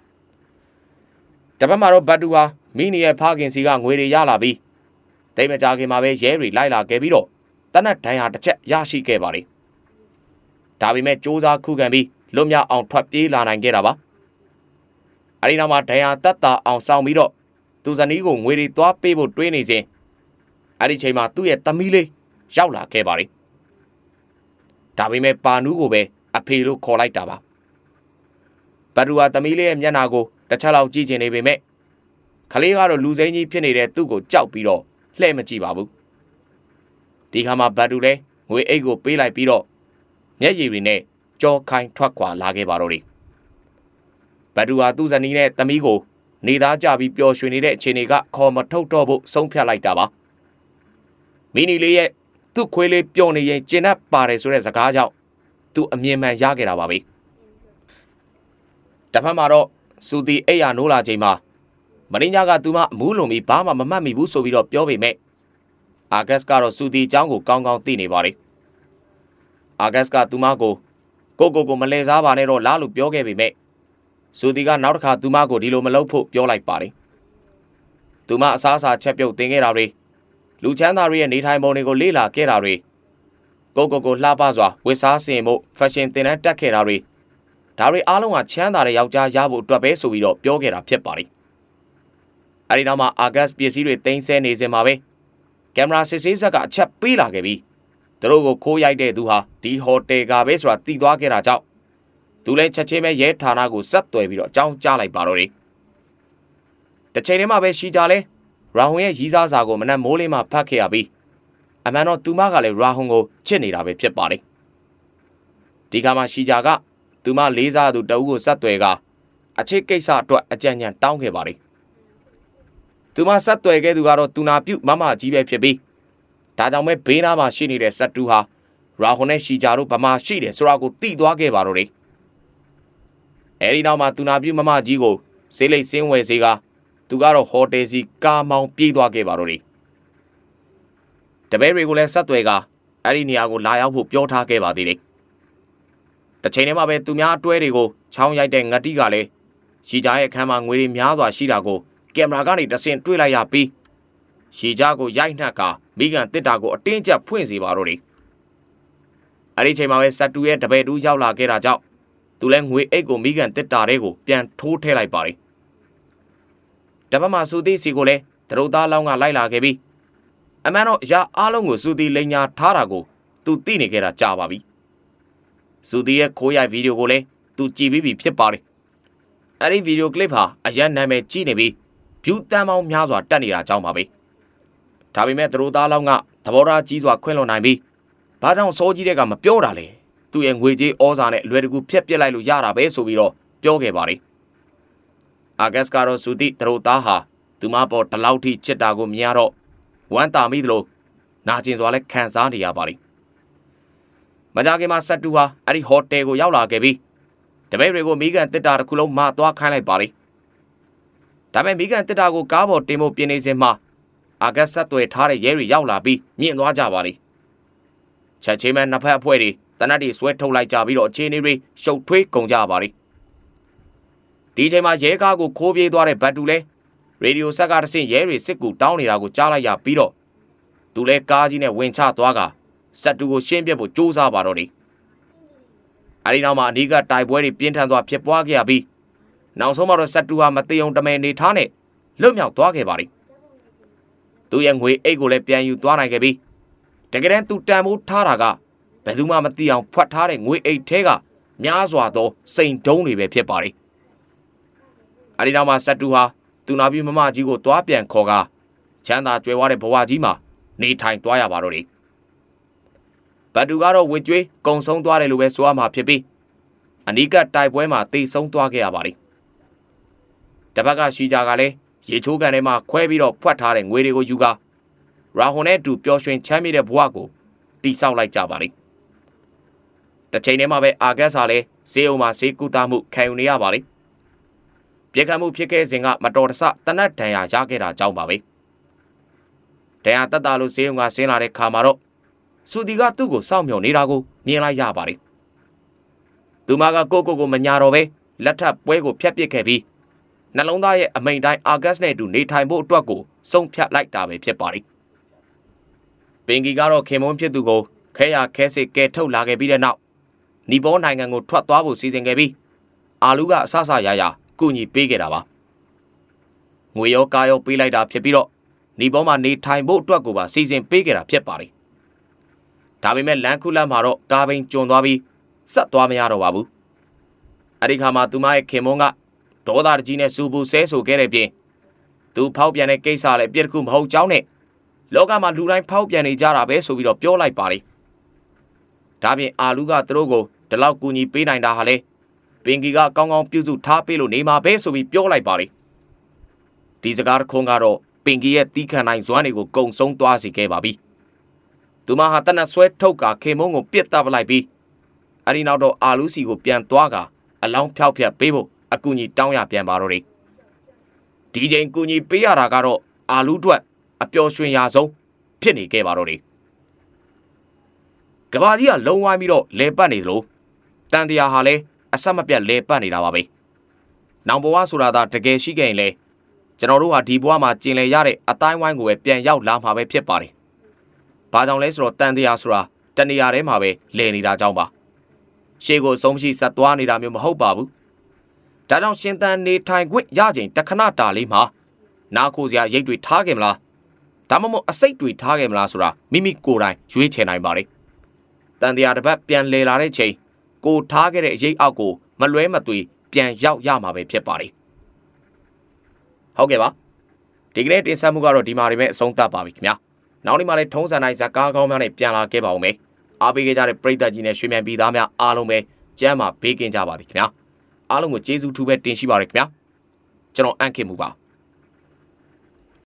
တပတ်မှာတော့ဘတ်တူဟာမိနီရဲ့ဖခင်စီကငွေတွေရလာပြီးတိတ်မကြခင်မှာပဲရဲတွေလိုက်လာခဲ့ပြီးတော့တနက်ဒဏ်ရာတစ်ချက်ရရှိခဲ့ပါလိမ့်ဒါပေမဲ့စ조사ခုခံပြီးလွတ်မြောက်အောင်ထွက်ပြေးလာနိုင်ခဲ့တာပါအဲဒီနောက်မှာဒဏ်ရာတက်တာအောင်ဆောင်ပြီးတော့သူဇနီးကိုငွေတွေသွားပေးဖို့တွေးနေစဉ်အဲဒီချိန်မှာသူ့ရဲ့သမီးလေးရောက်လာခဲ့ပါလိမ့်ဒါပေမဲ့ပါနူးကိုပဲအဖေလို့ခေါ်လိုက်တာပါဘတ်တူဟာသမီးလေးရဲ့မျက်နှာကိုတစ်ချက်လောက်ကြည့်ချင်နေပေမဲ့ခလေးကတော့လူစိမ်းကြီးဖြစ်နေတဲ့သူ့ကိုကြောက်ပြီးတော့လှည့်မကြည့်ပါဘူးဒီခါမှာဘတ်တူလည်းငွေအိတ်ကိုပေးလိုက်ပြီးတော့မျက်ရည်တွေနဲ့ကြောခိုင်းထွက်ခွာလာခဲ့ပါတော့တယ်ဘတ်တူဟာသူ့ဇနီးနဲ့သမီးကိုနေသားကြပြီးပျော်ရွှင်နေတဲ့အခြေအနေကခေါ်မထုတ်တော့ဖို့ဆုံးဖြတ်လိုက်တာပါမီနီလေးရဲ့သူ့ခွေးလေးပျော်နေရင်ကျင်납ပါတယ်ဆိုတဲ့စကားကြောင့်သူအမြင်မှန်ရခဲ့တာပါပဲတစ်ဖက်မှာတော့စူတီအိယာနိုးလာချိန်မှာမင်းညာကသူမအမူးလုံပြီးဘာမှမမှတ်မိဘူးဆိုပြီးတော့ပြောပေမဲ့အာဂတ်ကတော့စူတီအကြောင်းကိုကောင်းကောင်းသိနေပါလေအာဂတ်ကသူမကိုကိုမလဲစားပါနဲ့တော့လားလို့ပြောခဲ့ပေမဲ့စူတီကနောက်တစ်ခါသူမကိုဒီလိုမလုပ်ဖို့ပြောလိုက်ပါတယ်သူမအစားအစာချက်ပြုတ်တင်ခဲ့တာတွေလူချမ်းသာတွေရဲ့နေထိုင်ပုံတွေကိုလေ့လာခဲ့တာတွေကိုလှပစွာဝတ်စားဆင်ဖို့ဖက်ရှင်သင်တန်းတက်ခဲ့တာတွေဒါတွေအားလုံးကချမ်းသာတဲ့ယောက်ျားရဖို့အတွက်ပဲဆိုပြီးတော့ပြောခဲ့တာဖြစ်ပါတယ်အဲဒီနောက်မှာအာဂတ်ပစ္စည်းတွေတင်ဆဲနေစင်မှာပဲကင်မရာစစ်ဆေးဆက်ကအချက်ပေးလာခဲ့ပြီးသူတို့ကိုခိုးရိုက်တဲ့သူဟာဒီဟိုတယ်ကပဲဆိုတာသိသွားခဲ့တာကြောင့်သူလည်းချက်ချင်းပဲရဲဌာနကိုဆက်သွယ်ပြီးတော့အကြောင်းကြားလိုက်ပါတော့တယ်တစ်ချိန်တည်းမှာပဲရှီဂျာလဲရာဟွန်ရဲ့ရီးစားစာကိုမနက်မိုးလင်းမှဖတ်ခဲ့ရပြီးအမှန်တော့သူမကလည်းရာဟွန်ကိုချစ်နေတာပဲဖြစ်ပါတယ်ဒီကမှရှီဂျာကသူမလေးစားသူတအုပ်ကိုဆက်သွယ်ကအချစ်ကိစ္စအတွက်အကြံဉာဏ်တောင်းခဲ့ပါတယ်သူမဆက်သွယ်ခဲ့သူကတော့သူနာပြုမမကြီးပဲဖြစ်ပြီးဒါကြောင့်ပဲဘေးနားမှာရှိနေတဲ့ဇက်တူဟာရာဟွန်နဲ့ရှီဂျာတို့ဗမာရှိတယ်ဆိုတာကိုသိသွားခဲ့ပါတော့တယ်အဲဒီနောက်မှာသူနာပြုမမကြီးကိုဆေးလိပ်စင်းဝယ်စေကသူကတော့ဟိုတယ်စီကားမောင်းပြေးသွားခဲ့ပါတော့တယ်တပည့်တွေကိုလည်းဆက်သွယ်ကအဲ့ဒီနေရာကိုလာရောက်ဖို့ပြောထားခဲ့ပါသေးတယ်တစ်ချိန်တည်းမှာပဲသူများအတွဲတွေကိုချောင်းရိုက်တဲ့ငတိကလည်းရှီကြားရဲ့အခန်းမှာငွေတွေများစွာရှိတာကိုကင်မရာကနေတဆင့်တွေ့လိုက်ရပြီးရှီကြားကိုရိုက်နှက်ကမိကန်တစ်တာကိုအတင်းကျပ်ဖွင့်စေပါတော့တယ်အဲ့ဒီချိန်မှာပဲစတူရဲ့တပည့်တူရောက်လာခဲ့တာကြောင့်သူလည်းငွေအိတ်ကိုမိကန်တစ်တာတွေကိုပြန်ထိုးထည့်လိုက်ပါတယ်တပတ်မှာစူသီစီကိုလည်းတရုတ်သားလောင်းကလိုက်လာခဲ့ပြီးအမှန်တော့အရာအားလုံးကိုစူသီလိန်ညာထားတာကိုသူသိနေခဲ့တာကြာပါပြီစူသီရဲ့ခိုးရိုက်ဗီဒီယိုကိုလည်းသူကြည့်ပြီးဖြစ်ပါတယ်အဲ့ဒီဗီဒီယိုကလစ်ဟာအရန်နာမည်ကြီးနေပြီးဗျူးတန်းပေါင်းများစွာတက်နေတာကြောင်းပါပဲဒါပေမဲ့တရုတ်သားလောင်းကသဘောထားကြီးစွာခွင့်လွှတ်နိုင်ပြီးဘာကြောင့်စောကြီးတဲ့ကမပြောတာလဲသူ့ရဲ့ငွေကြေးဩဇာနဲ့အလွယ်တကူဖျက်ပစ်လိုက်လို့ရတာပဲဆိုပြီးတော့ပြောခဲ့ပါတယ်အာဂတ်စ်ကတော့စူသီတရုတ်သားဟာသူမပေါ်ဒီလောက်ထိချစ်တာကိုမြင်ရတော့ဝမ်းသာမိသလိုနာကျင်စွာလည်းခံစားနေရပါတယ်မကြခင်မှာစတူဟာအဲ့ဒီဟိုတယ်ကိုရောက်လာခဲ့ပြီးတပည့်တွေကိုမိကန်တစ်တာတစ်ခုလုံးမှာသွားခိုင်းလိုက်ပါတယ်ဒါပေမဲ့မိကန်တစ်တာကိုကားပေါ်တင်ဖို့ပြင်နေစဉ်မှာအာဂတ်ဆက်သွယ်ထားတဲ့ရဲတွေရောက်လာပြီးမြင့်သွားကြပါတယ်ချက်ချင်းပဲနှစ်ဖက်အဖွဲ့တွေတနတ်တွေဆွဲထုတ်လိုက်ကြပြီးတော့အခြေအနေတွေရှုပ်ထွေးကုန်ကြပါတယ်ဒီချိန်မှာရဲကားကိုခိုးပြေးသွားတဲ့ဘတ်တူလဲရေဒီယိုဆက်ကတဆင့်ရဲတွေစစ်ကူတောင်းနေတာကိုကြားလိုက်ရပြီးတော့သူလဲကားကြီးနဲ့ဝင်ချသွားကစက်တူကိုရှင်းပြဖို့ကြိုးစားပါတော့တယ်အဲဒီနောက်မှာအနီးကတိုက်ပွဲတွေပြင်းထန်စွာဖြစ်ပွားခဲ့ရပြီးနောက်ဆုံးမှာတော့စက်တူဟာမတေုံတမဲနေထားနဲ့လွတ်မြောက်သွားခဲ့ပါတယ်သူရဲ့ငွေအိတ်ကိုလည်းပြန်ယူသွားနိုင်ခဲ့ပြီးတကယ်တမ်းသူတန်ဖိုးထားတာကဘယ်သူမှမသိအောင်ဖွက်ထားတဲ့ငွေအိတ်ထဲကများစွာသောစိန်တုံးတွေပဲဖြစ်ပါတယ်အဲဒီနောက်မှာစက်တူဟာသူနာပြုမမကြီးကိုတွားပြန်ခေါ်ကချမ်းသာကြွယ်ဝတဲ့ဘဝကြီးမှာနေထိုင်သွားရပါတော့တယ်ဘတ်တူကတော့ဝစ်ကျွေးကုံဆုံးသွားတယ်လို့ပဲဆိုရမှာဖြစ်ပြီးအနီးကတိုက်ပွဲမှာတိတ်ဆုံးသွားခဲ့ရပါတယ်တပတ်ကရှီဂျာကလည်းရေချိုးကန်ထဲမှာခွဲပြီးတော့ဖွက်ထားတဲ့ငွေတွေကိုယူကရာဟွန်နဲ့အတူပျော်ရွှင်ချမ်းမြေ့တဲ့ဘဝကိုတိဆောက်လိုက်ကြပါတယ်တစ်ချိန်တည်းမှာပဲအာဂတ်စာလည်းဈေးအုံမှာဈေးကူတာမှုခံယူနေရပါတယ်ပြေခံမှုဖြစ်ခဲ့စဉ်ကမတော်တဆတနတ်ဒဏ်ရာရခဲ့တာကြောင့်ပါပဲဒဏ်ရာတက်တာလို့ဈေးုံကဆင်းလာတဲ့ခါမှာတော့စူတီကသူ့ကိုစောင့်မျှော်နေတာကိုမြင်လိုက်ရပါတယ်သူမကကိုမညာတော့ပဲလက်ထပ်ပွဲကိုဖျက်ပစ်ခဲ့ပြီးနှလုံးသားရဲ့အမိန်တိုင်းအာဂတ်နဲ့အတူနေထိုင်ဖို့အတွက်ကိုဆုံးဖြတ်လိုက်တာပဲဖြစ်ပါတယ်ပင်ကီကတော့ခင်မွန်းဖြစ်သူကိုခဲရခဲစစ်ကဲထုတ်လာခဲ့ပြီးတဲ့နောက်နီပေါနိုင်ငံကိုထွက်သွားဖို့စီစဉ်ခဲ့ပြီးအာလူကအဆဆရာကူညီပေးခဲ့တာပါငွေရောကားရောပေးလိုက်တာဖြစ်ပြီးတော့နီပေါမှာနေထိုင်ဖို့အတွက်ကိုပါစီစဉ်ပေးခဲ့တာဖြစ်ပါတယ်ဒါပေမဲ့လန်ခုလတ်မှာတော့ကားဘိန်းကျွံသွားပြီးဆက်သွားမရတော့ပါဘူးအဲ့ဒီခါမှာသူမရဲ့ခင်မွန်းကဒေါသတကြီးနဲ့စူပူဆဲဆိုခဲ့တဲ့ပြင်သူဖောက်ပြန်တဲ့ကိစ္စလည်းအပြစ်တစ်ခုမဟုတ်ကြောင်းနဲ့လောကမှာလူတိုင်းဖောက်ပြန်နေကြတာပဲဆိုပြီးတော့ပြောလိုက်ပါတယ်ဒါပြင်အာလူကသူတို့ကိုဒီလောက်ကူညီပေးနိုင်တာဟာလေပင်ကီကကောင်းကောင်းပြုစုထားပေးလို့နေမှာပဲဆိုပြီးပြောလိုက်ပါတယ်ဒီစကားတစ်ခုကတော့ပင်ကီရဲ့တီးခံနိုင်စွမ်းတွေကိုကုံဆုံးသွားစေခဲ့ပါပြီသူမဟာတနက်ဆွဲထုတ်ကခေမုံကိုပြစ်တပ်ပလိုက်ပြီးအဲ့ဒီနောက်တော့အာလူစီကိုပြန်သွားကအလောင်းဖျောက်ဖျက်ပေးဖို့အကူအညီတောင်းရပြန်ပါတော့တယ်ဒီချိန်ကူညီပေးရတာကတော့အာလူအတွက်အပျော်ရွှင်ရာဆုံးဖြစ်နေခဲ့ပါတော့တယ်ကဘာကြီးကလုံဝိုင်းပြီးတော့လဲပတ်နေသလိုတန်တရားဟာလည်းအဆက်မပြတ်လဲပတ်နေတာပါပဲနောင်ဘဝဆိုတာသာတကယ်ရှိခဲ့ရင်လေကျွန်တော်တို့ဟာဒီဘဝမှာကျင်လည်ရတဲ့အတိုင်းဝိုင်းကိုပဲပြန်ရောက်လာမှာပဲဖြစ်ပါတယ်ဘာကြောင့်လဲဆိုတော့တန်တရားဆိုတာတနေရာထဲမှာပဲလဲနေတာကြောင့်ပါရှေ့ကိုဆုံးမရှိဆက်သွားနေတာမျိုးမဟုတ်ပါဘူးဒါကြောင့်ရှင်တန်နေထိုင်ခွင့်ရချိန်တခဏတာလေးမှာနားခိုစရာရိတ်တွေထားခဲ့မလားဒါမှမဟုတ်အစိတ်တွေထားခဲ့မလားဆိုတာမိမိကိုယ်တိုင်ရွေးချယ်နိုင်ပါတယ်တန်တရားတစ်ပတ်ပြန်လဲလာတဲ့ချိန်ကိုထားခဲ့တဲ့အရေးအောက်ကိုမလွဲမသွေပြန်ရောက်ရမှာပဲဖြစ်ပါတယ်ဟုတ်ကဲ့ပါဒီကနေ့တင်ဆက်မှုကတော့ဒီမှာနေမဲ့အဆုံးသတ်ပါပြီခင်ဗျာနောက်နေ့မှလည်းထုံးစံတိုင်းဇာကားကောင်းများနဲ့ပြန်လာခဲ့ပါဦးမယ်အားပေးကြတဲ့ပရိသတ်ကြီးနဲ့ရွှေမြန်ပြည်သားများအားလုံးပဲကျမ်းမာဘေးကင်းကြပါသည်ခင်ဗျာအားလုံးကိုကျေးဇူးထူးပဲတင်ရှိပါရခင်ဗျာကျွန်တော်အန့်ခင်မှုပါ